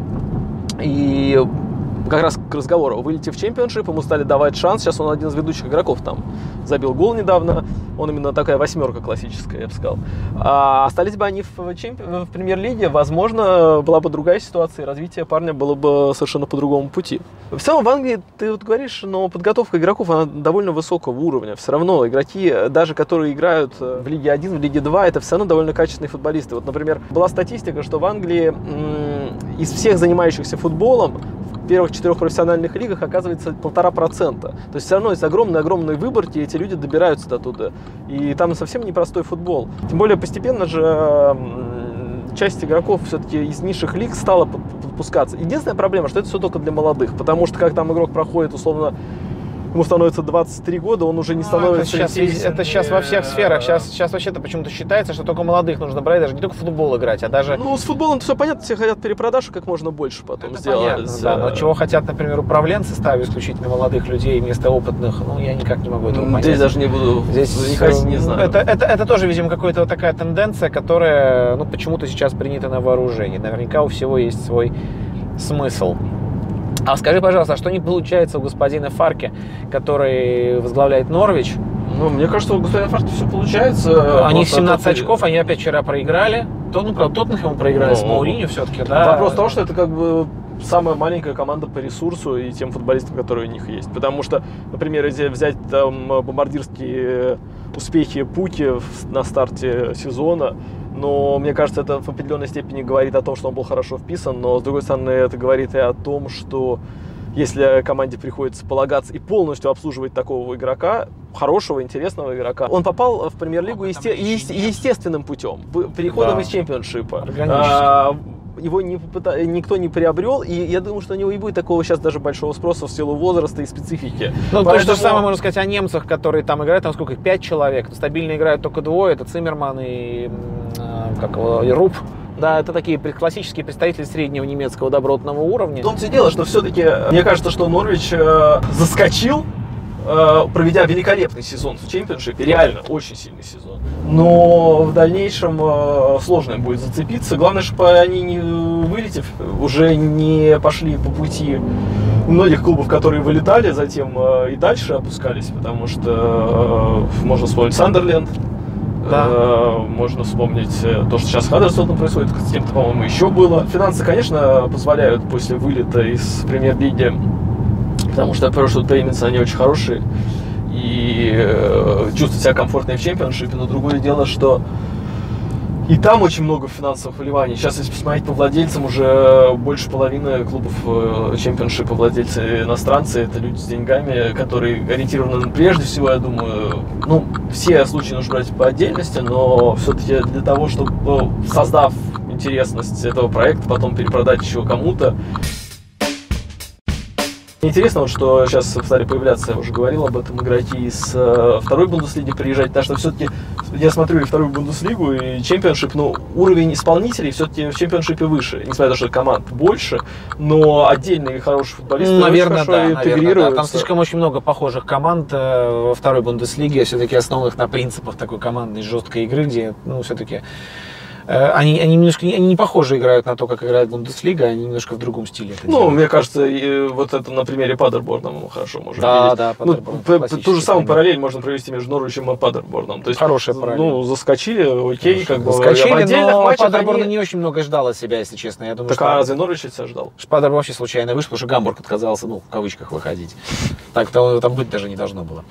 И как раз к разговору, вылетев в Чемпионшип, ему стали давать шанс. Сейчас он один из ведущих игроков там. Забил гол недавно. Он именно такая восьмерка классическая, я бы сказал. А остались бы они в Премьер-лиге, возможно, была бы другая ситуация, и развитие парня было бы совершенно по другому пути. В целом в Англии, ты вот говоришь, но подготовка игроков, она довольно высокого уровня. Все равно игроки, даже которые играют в Лиге 1, в Лиге 2, это все равно довольно качественные футболисты. Вот, например, была статистика, что в Англии из всех занимающихся футболом в первых 4 профессиональных лигах оказывается 1,5%. То есть все равно есть огромный выбор, и эти люди добираются до туда. И там совсем непростой футбол. Тем более постепенно же часть игроков все-таки из низших лиг стала подпускаться. Единственная проблема, что это все только для молодых, потому что как там игрок проходит, условно, ему становится 23 года, он уже не становится... Это сейчас во всех сферах. Сейчас вообще-то почему-то считается, что только молодых нужно брать, даже не только в футбол играть, а даже... Ну, с футболом все понятно, все хотят перепродажу как можно больше потом это сделать. Понятно, да, но чего хотят, например, управленцы, ставить исключительно молодых людей вместо опытных, ну, я никак не могу этого понять. Здесь даже не буду, не знаю. Это тоже, видимо, какая-то такая тенденция, которая, ну, почему-то сейчас принята на вооружении. Наверняка у всего есть свой смысл. А скажи, пожалуйста, а что не получается у господина Фарке, который возглавляет Норвич? Ну, мне кажется, у господина Фарке все получается. Они 17 очков, они опять вчера проиграли. Ну, правда, Тоттенхэму проиграли с Мауриньо все-таки, да. Вопрос в том, что это как бы самая маленькая команда по ресурсу и тем футболистам, которые у них есть. Потому что, например, если взять там бомбардирские успехи Пуки на старте сезона, но мне кажется, это в определенной степени говорит о том, что он был хорошо вписан, но с другой стороны, это говорит и о том, что если команде приходится полагаться и полностью обслуживать такого игрока, хорошего, интересного игрока, он попал в премьер-лигу естественным путем, переходом из чемпионшипа. Его никто не приобрел, и я думаю, что у него и будет такого сейчас даже большого спроса в силу возраста и специфики. Ну, то же самое можно сказать о немцах, которые там играют, там сколько их, 5 человек, стабильно играют только двое, это Циммерман и Руб. Да, это такие классические представители среднего немецкого добротного уровня. В том-то и дело, что все-таки, мне кажется, что Норвич заскочил, проведя великолепный сезон в чемпионшипе, реально очень сильный сезон. Но в дальнейшем сложно им будет зацепиться. Главное, чтобы они, не вылетев, уже не пошли по пути многих клубов, которые вылетали, затем и дальше опускались, потому что можно вспомнить Сандерленд. Да. Можно вспомнить то, что сейчас с Хаддерсфилдом происходит, с тем-то, по-моему, еще было. Финансы, конечно, позволяют после вылета из премьер-лиги, потому что прошлые пейментсы, они очень хорошие, и чувствовать себя комфортно в чемпионшипе, но другое дело, что и там очень много финансовых вливаний. Сейчас, если посмотреть по владельцам, уже больше половины клубов чемпионшипа владельцы иностранцы. Это люди с деньгами, которые ориентированы прежде всего, я думаю, ну, все случаи нужно брать по отдельности, но все-таки для того, чтобы, создав интересность этого проекта, потом перепродать еще кому-то. Интересно, вот, что сейчас стали появляться, я уже говорил об этом, игроки из второй Бундеслиги приезжать, потому что все-таки я смотрю и вторую Бундеслигу, и чемпионшип, но уровень исполнителей все-таки в чемпионшипе выше, несмотря на то, что команд больше, но отдельные хорошие футболисты наверное, хорошо интегрируются. Да. Там слишком очень много похожих команд во второй Бундеслиге, все-таки основанных на принципах такой командной жесткой игры, где, ну, все-таки они немножко не похоже играют на то, как играет Бундеслига, они немножко в другом стиле. Мне кажется, вот это на примере Падерборна мы хорошо можем видеть. Да, ту же самую параллель можно провести между Норвичем и Падерборном. То есть, хорошая параллель. Заскочили, окей, как бы заскочили, но Падерборн не очень много ждал от себя, если честно. Я думаю, так, а разве Норвич от себя ждал? Падерборн вообще случайно вышел, потому что Гамбург отказался, в кавычках, выходить. Так-то там быть даже не должно было.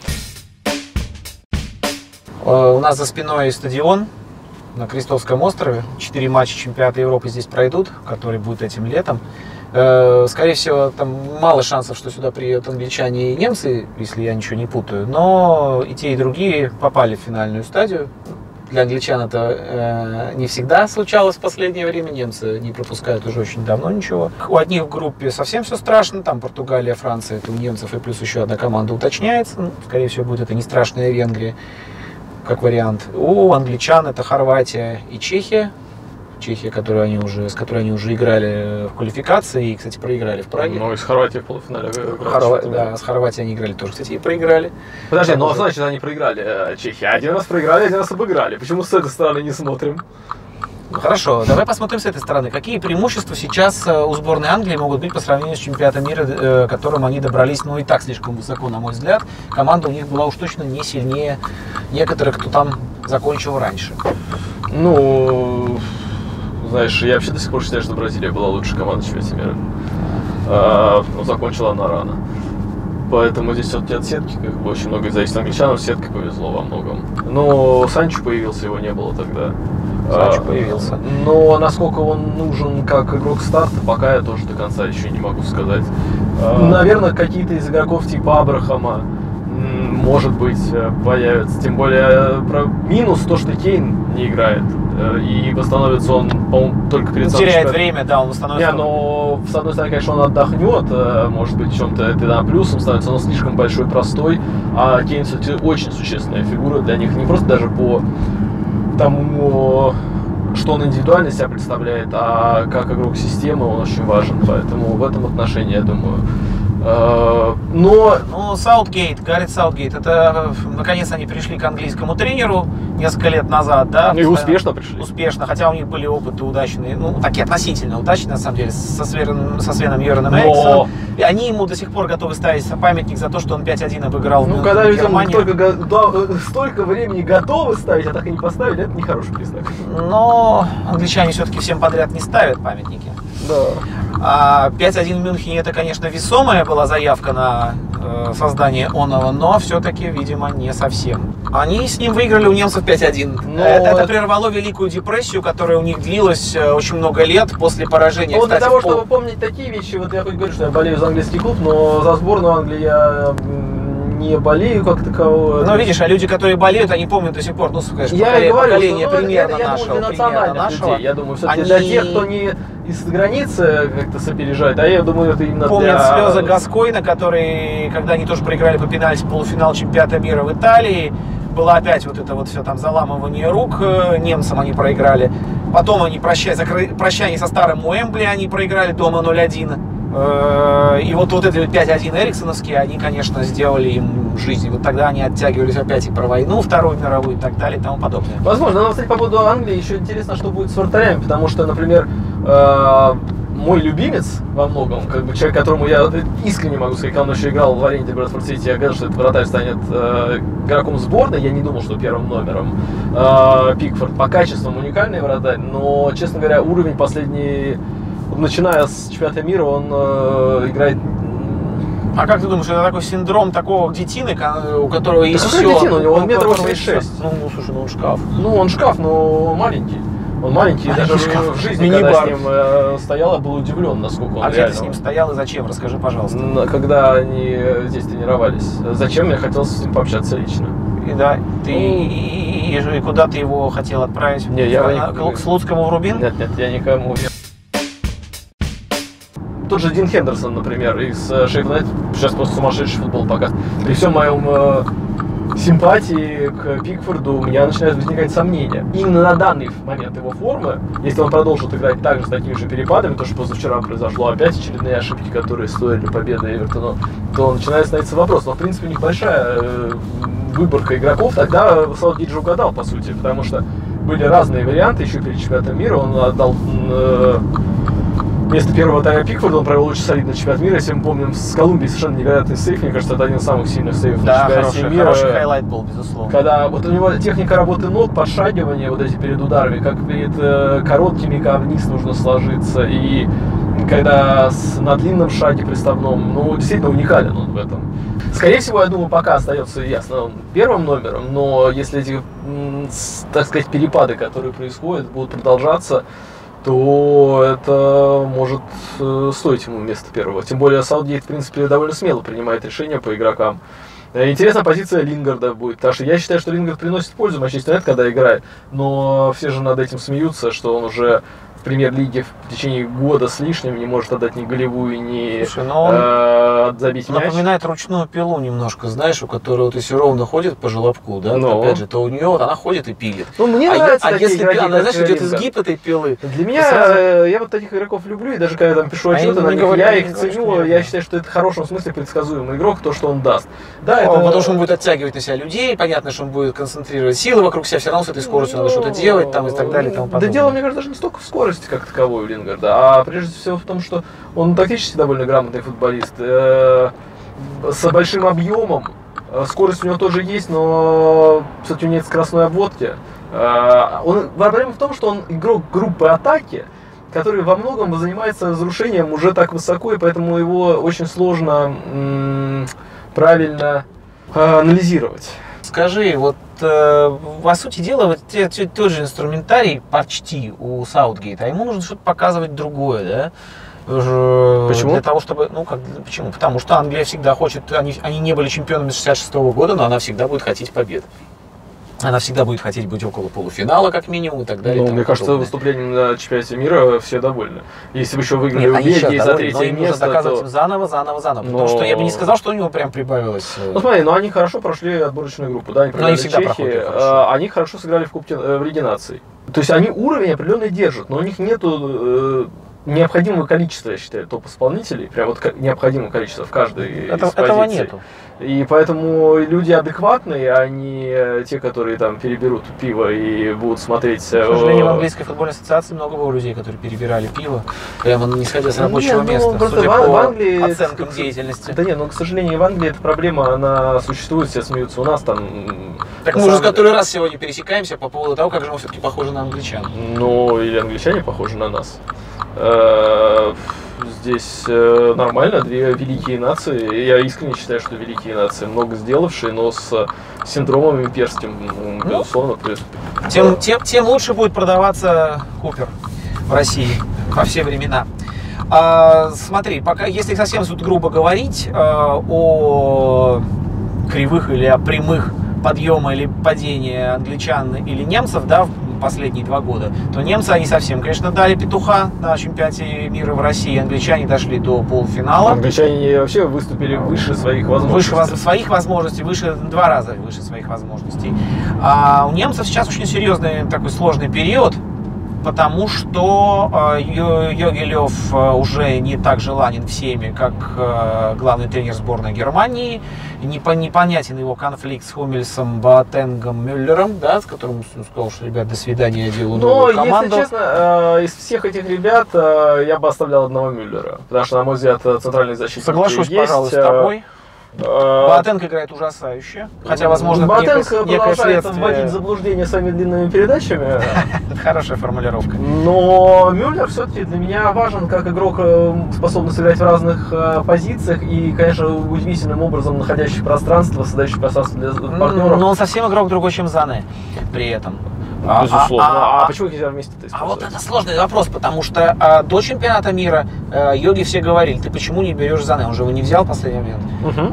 У нас за спиной стадион на Крестовском острове. 4 матча чемпионата Европы здесь пройдут, которые будут этим летом. Скорее всего, там мало шансов, что сюда приедут англичане и немцы, если я ничего не путаю. Но и те, и другие попали в финальную стадию. Для англичан это не всегда случалось в последнее время. Немцы не пропускают уже очень давно ничего. У одних в группе совсем все страшно. Там Португалия, Франция, это у немцев, и плюс еще одна команда уточняется. Скорее всего, будет это не страшная Венгрия, как вариант. У англичан это Хорватия и Чехия. Чехия, с которой они уже играли в квалификации и, кстати, проиграли в Праге. Ну, и с Хорватией в полуфинале. Да, с Хорватией они играли тоже, кстати, и проиграли. Подожди, значит, они проиграли Чехия. Один раз проиграли, один раз обыграли. Почему с этой стороны не смотрим? Хорошо, давай посмотрим с этой стороны. Какие преимущества сейчас у сборной Англии могут быть по сравнению с чемпионатом мира, к которому они добрались, и так слишком высоко, на мой взгляд. Команда у них была уж точно не сильнее некоторых, кто там закончил раньше. Знаешь, я вообще до сих пор считаю, что Бразилия была лучшей командой в чемпионате мира. Закончила она рано. Поэтому здесь все-таки от сетки очень много зависит. Англичанам с сеткой повезло во многом. Но Санчо появился, его не было тогда. Санчо появился. Но насколько он нужен как игрок старта, пока я тоже до конца еще не могу сказать. Наверное, какие-то из игроков типа Абрахама, может быть, появятся. Тем более, минус то, что Кейн не играет. И восстановится он, по-моему, только перед самым теряет время, да, он восстановится. Но с одной стороны, конечно, он отдохнет, может быть, в чем-то это плюсом становится, но слишком большой, простой. А Кейн, кстати, очень существенная фигура для них, не просто даже по тому, что он индивидуально себя представляет, а как игрок системы он очень важен. Поэтому в этом отношении, я думаю, Гаррет Саутгейт, это наконец они пришли к английскому тренеру несколько лет назад, да? И успешно пришли. Успешно, хотя у них были опыты удачные, такие относительно удачные, на самом деле, со Свеном Йораном Эриксоном. И они ему до сих пор готовы ставить памятник за то, что он 5-1 обыграл когда людям столько времени готовы ставить, а так и не поставили, это нехороший признак. Но англичане все-таки всем подряд не ставят памятники. Да. А 5-1 в Мюнхене это, конечно, весомая была заявка на создание оного, но все-таки, видимо, не совсем. Они с ним выиграли у немцев 5-1. Это прервало Великую депрессию, которая у них длилась очень много лет после поражения. Ну, для того, чтобы помнить такие вещи, вот я хоть говорю, что я болею за английский клуб, но за сборную Англии я не болею как такового. Ну, видишь, а люди, которые болеют, они помнят до сих пор, ну, конечно, я и говорю, поколение что, примерно я нашего. Думаю, для национальных людей. Я думаю, все-таки они... для тех, кто не из границы как-то сопереживает, а я думаю, это именно помнят для... слезы Гаскойна, которые, когда они тоже проиграли по пенальти полуфинал чемпионата мира в Италии, было опять вот это вот все там заламывание рук, немцам они проиграли. Потом они прощание со старым Уэмбли, они проиграли дома 0-1. И вот эти 5-1 эриксоновские, они, конечно, сделали им жизнь. Вот тогда они оттягивались опять и про войну, Вторую мировую и так далее и тому подобное. Возможно, но, кстати, по поводу Англии еще интересно, что будет с вратарями, потому что, например, мой любимец во многом, как бы человек, которому я искренне могу сказать, когда он еще играл в Аренде Брэдфорд Сити, я говорил, что этот вратарь станет игроком сборной, я не думал, что первым номером. Пикфорд по качествам уникальный вратарь, но, честно говоря, уровень последний, начиная с чемпионата мира, он играет. А как ты думаешь, это такой синдром такого детины, у которого есть все? Детина, у него он 1,86 м. Ну, слушай, ну он шкаф. Ну, он шкаф, но маленький. Он маленький, даже в жизни, когда с ним стоял, я был удивлен, насколько он реально. А где ты с ним он... стоял и зачем? Расскажи, пожалуйста. Когда они здесь тренировались. Зачем? Я хотел с ним пообщаться лично. И да, ты и куда ты его хотел отправить? Не, я к Слуцкому в Рубин? Нет, я никому. Тот же Дин Хендерсон, например, из Шеффилд Юнайтед, сейчас просто сумасшедший футбол показывает. При всем моем симпатии к Пикфорду у меня начинают возникать сомнения. Именно на данный момент его формы, если он продолжит играть так же с такими же перепадами, то, что позавчера произошло опять очередные ошибки, которые стоили победы Эвертону, то начинает становиться вопрос. Но, в принципе, у них большая выборка игроков. Тогда Саутгейт же угадал, по сути, потому что были разные варианты еще перед чемпионатом мира. Он отдал... Вместо первого вратаря Пикфорда он провел очень солидный чемпионат мира. Если мы помним, с Колумбией совершенно невероятный сейф. Мне кажется, это один из самых сильных сейфов на чемпионате мира. Хороший хайлайт был, безусловно. Когда вот у него техника работы ног, подшагивание вот эти перед ударами, как перед короткими, когда вниз нужно сложиться. И когда на длинном шаге приставном, ну, действительно уникален он в этом. Скорее всего, я думаю, пока остается ясно первым номером, но если эти, так сказать, перепады, которые происходят, будут продолжаться, то это может стоить ему место первого. Тем более Саутгейт, в принципе, довольно смело принимает решения по игрокам. Интересная позиция Лингарда будет, потому что я считаю, что Лингард приносит пользу Манчестер Юнайтед, когда играет, но все же над этим смеются, что он уже в премьер-лиге в течение года с лишним не может отдать ни голевую, ни забить мяч. Напоминает ручную пилу немножко, знаешь, у которой вот если ровно ходит по желобку, да, опять же, то у нее вот она ходит и пилит. Ну, мне нравится такие если игроки, она, знаешь, идет Лингард. изгиб этой пилы. Для меня, я вот таких игроков люблю, и даже когда я там пишу отчеты на них, я их ценю, я считаю, что это в хорошем смысле предсказуемый игрок, то, что он даст. Да, это... Потому что он будет оттягивать на себя людей, понятно, что он будет концентрировать силы вокруг себя, все равно с этой скоростью надо что-то делать там, и так далее и тому подобное. Да дело, мне кажется, даже не столько в скорости, как таковой у Лингарда, а прежде всего в том, что он тактически довольно грамотный футболист, с большим объемом, скорость у него тоже есть, но, кстати, у него нет скоростной обводки. Проблема в том, что он игрок группы атаки, который во многом занимается разрушением уже так высоко, и поэтому его очень сложно правильно анализировать. Скажи, вот по сути дела, вот тот же инструментарий почти у Саутгейта, а ему нужно что-то показывать другое, да? Почему? Для того, чтобы, почему? Потому что Англия всегда хочет, они не были чемпионами с 66-го года, но она всегда будет хотеть побед. Она всегда будет хотеть быть около полуфинала, как минимум, и так далее. Мне кажется, выступлением на чемпионате мира все довольны. Если бы еще выиграли в Бельгии за третье место, нужно доказывать им заново. Потому что я бы не сказал, что у него прям прибавилось. Ну смотри, они хорошо прошли отборочную группу, да, они проиграли Чехии, они хорошо сыграли в Лиге наций. То есть они уровень определенный держат, но у них нету необходимого количества, я считаю, топ-исполнителей, прям вот необходимое количество в каждой из позиций. Этого нету. И поэтому люди адекватные, а не те, которые там переберут пиво и будут смотреть... К сожалению, в английской футбольной ассоциации много было людей, которые перебирали пиво, прямо не сходя с рабочего места, судя по оценкам деятельности. Да нет, к сожалению, в Англии эта проблема, она существует, все смеются. У нас там... Так мы уже в который раз сегодня пересекаемся по поводу того, как же мы все-таки похожи на англичан. Ну, или англичане похожи на нас. здесь нормально, две великие нации. Я искренне считаю, что великие нации, много сделавшие, но с синдромом имперским, безусловно, плюс. Тем лучше будет продаваться Купер в России во все времена. Смотри, пока, если совсем тут грубо говорить о кривых или о прямых подъема или падения англичан или немцев, да, в последние 2 года, то немцы, они совсем, конечно, дали петуха на чемпионате мира в России. Англичане дошли до полуфинала. Англичане вообще выступили выше своих возможностей. Выше своих возможностей, выше 2 раза выше своих возможностей. А у немцев сейчас очень серьезный такой сложный период, потому что Йоги Лёв уже не так желанен всеми, как главный тренер сборной Германии. Непонятен его конфликт с Хуммельсом, Боатенгом, Мюллером, да, с которым он сказал, что, ребят, до свидания, я делаю новую команду. Но, если честно, из всех этих ребят я бы оставлял одного Мюллера, потому что, на мой взгляд, центральный защитник Соглашусь, есть. пожалуй, с тобой. Боатенг играет ужасающе, хотя, возможно, Боатенг некое продолжает следствие... вводить в заблуждение своими длинными передачами. Это хорошая формулировка. Но Мюллер все-таки для меня важен как игрок, способный сыграть в разных позициях и, конечно, удивительным образом находящий пространство, создающий пространство для партнеров. Но он совсем игрок другой, чем Зане при этом. Безусловно. А почему их нельзя вместе-то использовать? А вот это сложный вопрос, потому что до чемпионата мира Йоги все говорили, ты почему не берешь Зане? Он же его не взял в последний момент.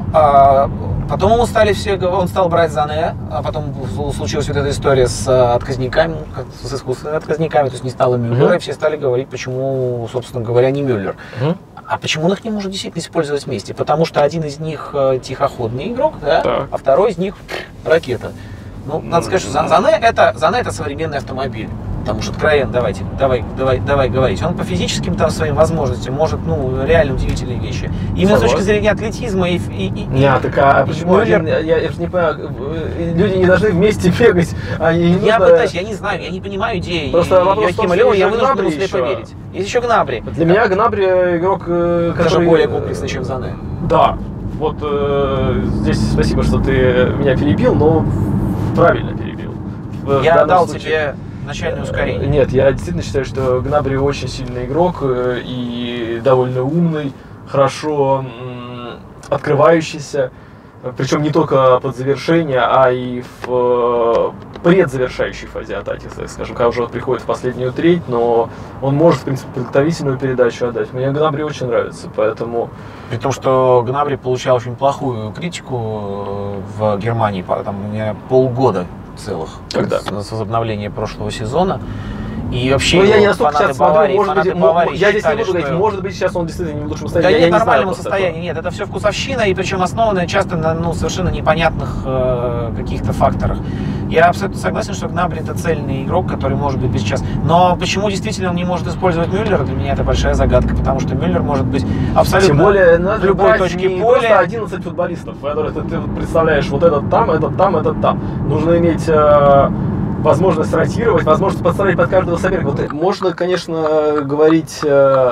Потом ему он стал брать Зане, а потом случилась вот эта история с отказниками, с искусственными отказниками, то есть не стало Мюллера, и все стали говорить, почему, собственно говоря, не Мюллер. А почему он их не может действительно использовать вместе? Потому что один из них тихоходный игрок, да, а второй из них ракета. Ну, надо сказать, что Зане это современный автомобиль. Потому что откровенно, давай говорить. Он по физическим там своим возможностям может, реально удивительные вещи. Именно с точки зрения атлетизма Нет, так а почему? Я же не понимаю, люди не должны вместе бегать. Я пытаюсь, я не знаю, я не понимаю идеи. Просто вопрос Йохима Лёва, я вынужден ему слепо верить. Есть еще Гнабри. Для меня Гнабри игрок, который... Даже более комплексный, чем Зане. Да. Вот здесь спасибо, что ты меня перебил, но правильно перебил. Я дал тебе начальное ускорение. Нет, я действительно считаю, что Гнабри очень сильный игрок и довольно умный, хорошо открывающийся, причем не только под завершение, а и в предзавершающей фазе атаки, скажем, когда уже приходит в последнюю треть, но он может, в принципе, подготовительную передачу отдать. Мне Гнабри очень нравится, поэтому... При том, что Гнабри получал очень плохую критику в Германии, там, у меня полгода целых с возобновления прошлого сезона. И вообще, я не настолько сейчас смотрю, Баварии я здесь не буду говорить, может быть, сейчас он действительно не в лучшем состоянии. Да нет, в нормальном состоянии, нет, это все вкусовщина, и причем основанная часто на совершенно непонятных каких-то факторах. Я абсолютно согласен, что Гнабри это цельный игрок, который может быть сейчас. Но почему действительно он не может использовать Мюллера, для меня это большая загадка, потому что Мюллер может быть абсолютно тем более, в любой точке поля. Просто 11 футболистов, ты представляешь, вот этот там, этот там, этот там. Нужно иметь возможность ротировать, возможность подставить под каждого соперника. Вот, можно, конечно, говорить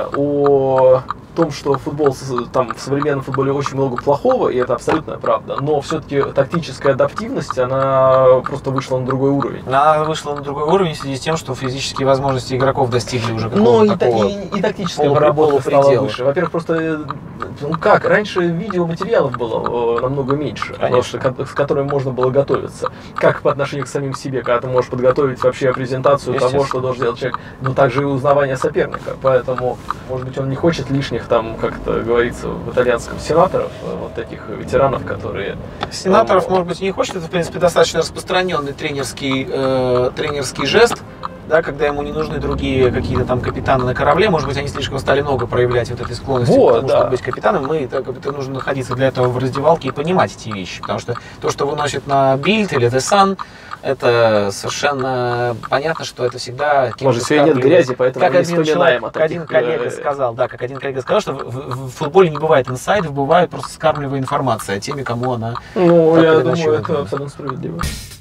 о том, что футбол, там, в современном футболе очень много плохого, и это абсолютная правда, но все-таки тактическая адаптивность, она просто вышла на другой уровень. Она вышла на другой уровень в связи с тем, что физические возможности игроков достигли уже какого-то такого и тактическая работа стала выше. Во-первых, просто, раньше видеоматериалов было намного меньше, с которыми можно было готовиться. Как по отношению к самим себе, когда ты можешь подготовить вообще презентацию того, что должен делать человек, но также и узнавание соперника. Поэтому, может быть, он не хочет лишних, там, как это говорится в итальянском, сенаторов, вот таких ветеранов, которые... Сенаторов, может быть, не хочет, это, в принципе, достаточно распространенный тренерский жест, да, когда ему не нужны другие какие-то там капитаны на корабле, может быть, они слишком стали много проявлять вот этой склонности, потому что быть капитаном, это нужно находиться для этого в раздевалке и понимать эти вещи, потому что то, что выносит на Bild или The Sun, это совершенно понятно, что это всегда... Может, сегодня нет грязи, поэтому как не вспоминаем о таких... один коллега сказал, что в футболе не бывает инсайдов, бывает просто скармливая информация о теме, кому она... я думаю, это абсолютно справедливо.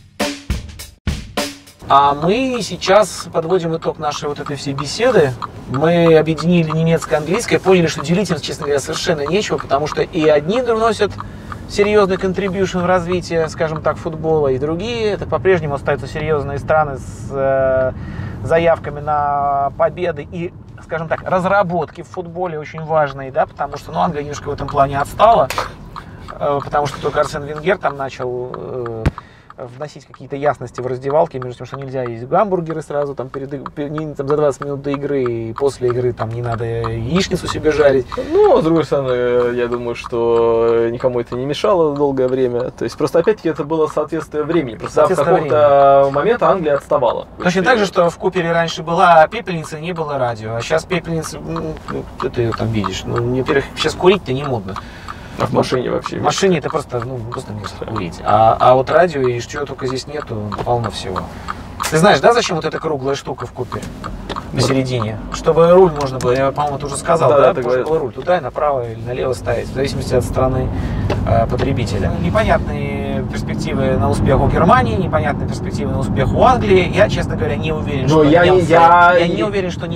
А мы сейчас подводим итог нашей вот этой всей беседы. Мы объединили немецкое и английское, поняли, что делить им, честно говоря, совершенно нечего, потому что и одни вносят серьезный контрибьюшн в развитие, скажем так, футбола, и другие. Это по-прежнему остаются серьезные страны с заявками на победы и скажем так, разработки в футболе очень важные, да, потому что, Англия немножко в этом плане отстала, потому что только Арсен Венгер там начал вносить какие-то ясности в раздевалке, между тем, что нельзя есть гамбургеры сразу там, там, за 20 минут до игры, и после игры там не надо яичницу себе жарить. Ну, с другой стороны, я думаю, что никому это не мешало долгое время. То есть просто опять-таки это было соответствие времени. Просто в какого-то момента Англия отставала. Точно так же, что в Купере раньше была пепельница, не было радио, а сейчас пепельница, ты ее там видишь. Во-первых, сейчас курить-то не модно. А в машине вообще? В машине это просто место курить. А вот радио и чего только здесь нету, полно всего. Ты знаешь, да, зачем вот эта круглая штука в Купере? Посередине. Чтобы руль можно было, я, по-моему, это уже сказал, да? Можно было руль туда, направо или налево ставить, в зависимости от страны потребителя. Непонятные перспективы на успех у Германии, непонятные перспективы на успех у Англии. Я, честно говоря, не уверен, что я не уверен, что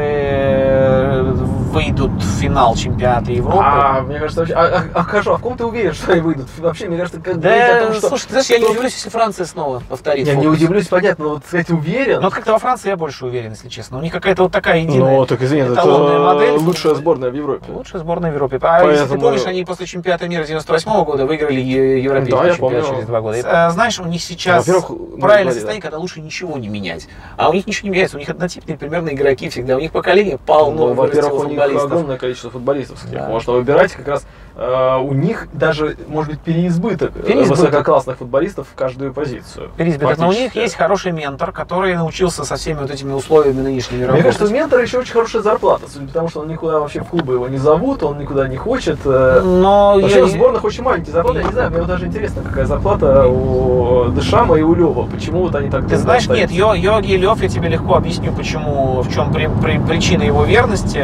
немцы выйдут в финал чемпионата Европы. Мне кажется, вообще... Хорошо, а в ком ты уверен, что они выйдут? Вообще, мне кажется, как да, о том, что... Слушай, ты знаешь, я не удивлюсь, если Франция снова повторит. Я не удивлюсь, понятно, но вот, кстати, уверен. Но вот как-то во Франции я больше уверен, если честно. У них какая-то вот такая единая. Ну, так извини, это модель. Лучшая сборная в Европе. Лучшая сборная в Европе. А если ты помнишь, они после чемпионата мира 98 года выиграли европейский чемпионат через 2 года. Знаешь, у них сейчас правильное состояние, когда лучше ничего не менять. А у них ничего не меняется, у них однотипные примерно игроки всегда. У них поколение полно. Во-первых, у них огромное количество футболистов, с кем можно выбирать. Как раз у них даже, может быть, переизбыток высококлассных футболистов в каждую позицию. Переизбыток. Но у них есть хороший ментор, который научился со всеми вот этими условиями нынешними работать. Мне кажется, у ментора еще очень хорошая зарплата, потому что он никуда вообще в клубы его не зовут, он никуда не хочет. Но вообще в сборных очень маленькие зарплаты. Я не знаю, мне вот даже интересно, какая зарплата у Дешама и у Лёва. Почему вот они так... Ты знаешь, нет, Йоги Лёв, я тебе легко объясню, почему, в чем причина его верности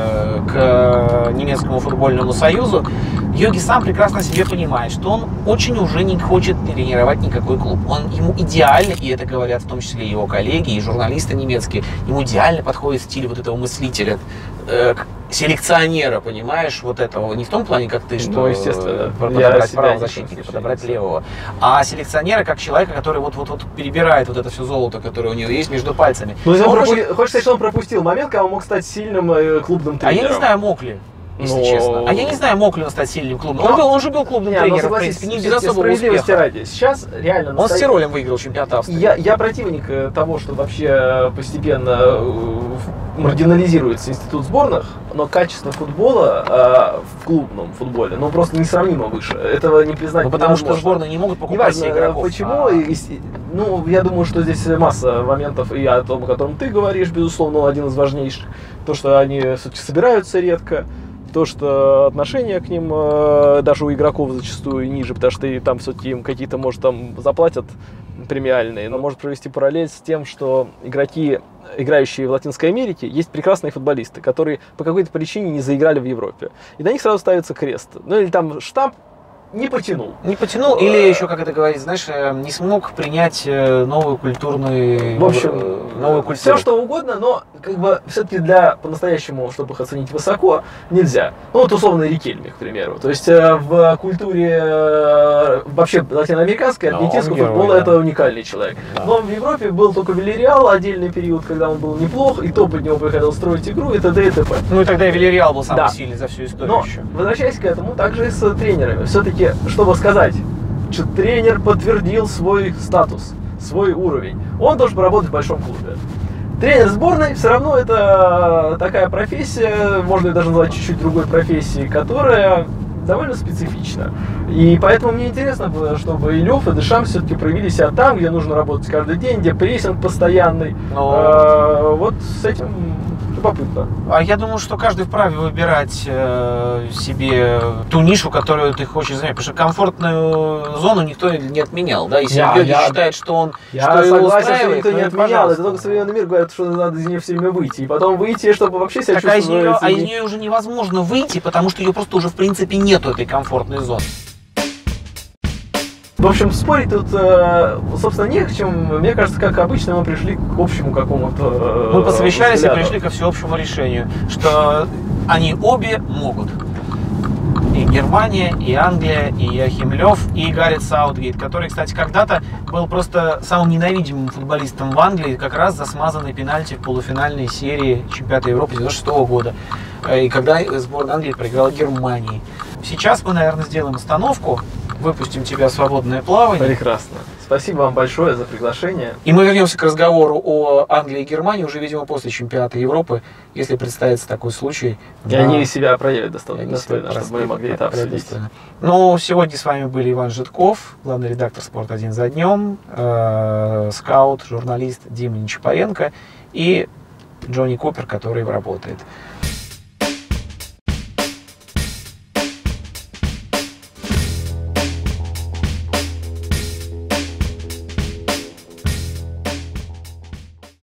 к немецкому футбольному союзу. Йоги сам прекрасно себе понимает, что он очень уже не хочет тренировать никакой клуб. Ему идеально, и это говорят в том числе его коллеги и журналисты немецкие, ему идеально подходит стиль вот этого мыслителя, селекционера, понимаешь, вот этого, не в том плане, как ты, что естественно, подобрать правого защитника, подобрать левого, а селекционера как человека, который вот перебирает вот это все золото, которое у него есть между пальцами. Хочешь сказать, что он пропустил момент, когда он мог стать сильным клубным тренером? А я не знаю, мог ли. Если честно. А я не знаю, мог ли он стать сильным клубом. Он же был клубным тренером, в принципе, не без особого успеха. Ради. Сейчас реально... Он с Тиролем выиграл чемпионат Австрии. Я противник того, что вообще постепенно маргинализируется институт сборных, но качество футбола в клубном футболе, просто несравнимо выше. Этого не признать невозможно. Потому что сборные не могут покупать себе игроков. Почему? Я думаю, что здесь масса моментов, и о том, о котором ты говоришь, безусловно, один из важнейших. То, что они все-таки собираются редко. То, что отношения к ним даже у игроков зачастую ниже, потому что там все-таки им какие-то, может, там заплатят премиальные, но может провести параллель с тем, что игроки, играющие в Латинской Америке, есть прекрасные футболисты, которые по какой-то причине не заиграли в Европе. И на них сразу ставится крест. Или там штамп не потянул. Не потянул, или еще, как это говорить, знаешь, не смог принять новую культурную... В общем, новую культуру. Все что угодно, но все-таки по-настоящему, чтобы их оценить высоко, нельзя. Условно, Рикельме, к примеру. То есть в культуре вообще латиноамериканской, аргентинского футбола это уникальный человек. Да. Но в Европе был только Вильярреал, отдельный период, когда он был неплох, и то под него приходил строить игру, и т.д. и т.п. И тогда и Вильярреал был самый сильный за всю историю. Но, возвращаясь к этому, также и с тренерами. Все-таки, чтобы сказать, что тренер подтвердил свой статус, свой уровень, он должен поработать в большом клубе. Тренер сборной все равно это такая профессия, можно ее даже назвать чуть-чуть другой профессией, которая довольно специфична. И поэтому мне интересно было, чтобы и Лёв, и Дешам все-таки проявили себя там, где нужно работать каждый день, где прессинг постоянный. Вот с этим любопытно. А я думаю, что каждый вправе выбирать себе ту нишу, которую ты хочешь занять. Потому что комфортную зону никто не отменял. Да? Если Йоги считает, что он согласен, что никто не отменял. Это только современный мир говорит, что надо из нее все время выйти. И потом выйти, чтобы вообще себя чувствовать. А из нее уже невозможно выйти, потому что ее просто уже в принципе нету, этой комфортной зоны. В общем, спорить тут, собственно, не к чему. Мне кажется, как обычно, мы пришли к общему какому-то Мы посовещались и пришли ко всеобщему решению, что они обе могут. И Германия, и Англия, и Йоахим Лёв, и Гаррет Саутгейт, который, кстати, когда-то был просто самым ненавидимым футболистом в Англии, как раз за смазанный пенальти в полуфинальной серии чемпионата Европы 1996 года. И когда сборная Англии проиграла Германии. Сейчас мы, наверное, сделаем остановку, выпустим тебя в свободное плавание. Прекрасно. Спасибо вам большое за приглашение. И мы вернемся к разговору о Англии и Германии уже, видимо, после чемпионата Европы, если представится такой случай. И они себя проявят достойно, чтобы мы могли это обсудить. Ну, сегодня с вами были Иван Житков, главный редактор «Спорт один за днем», скаут, журналист Дима Нечапаенко и Джонни Купер, который работает.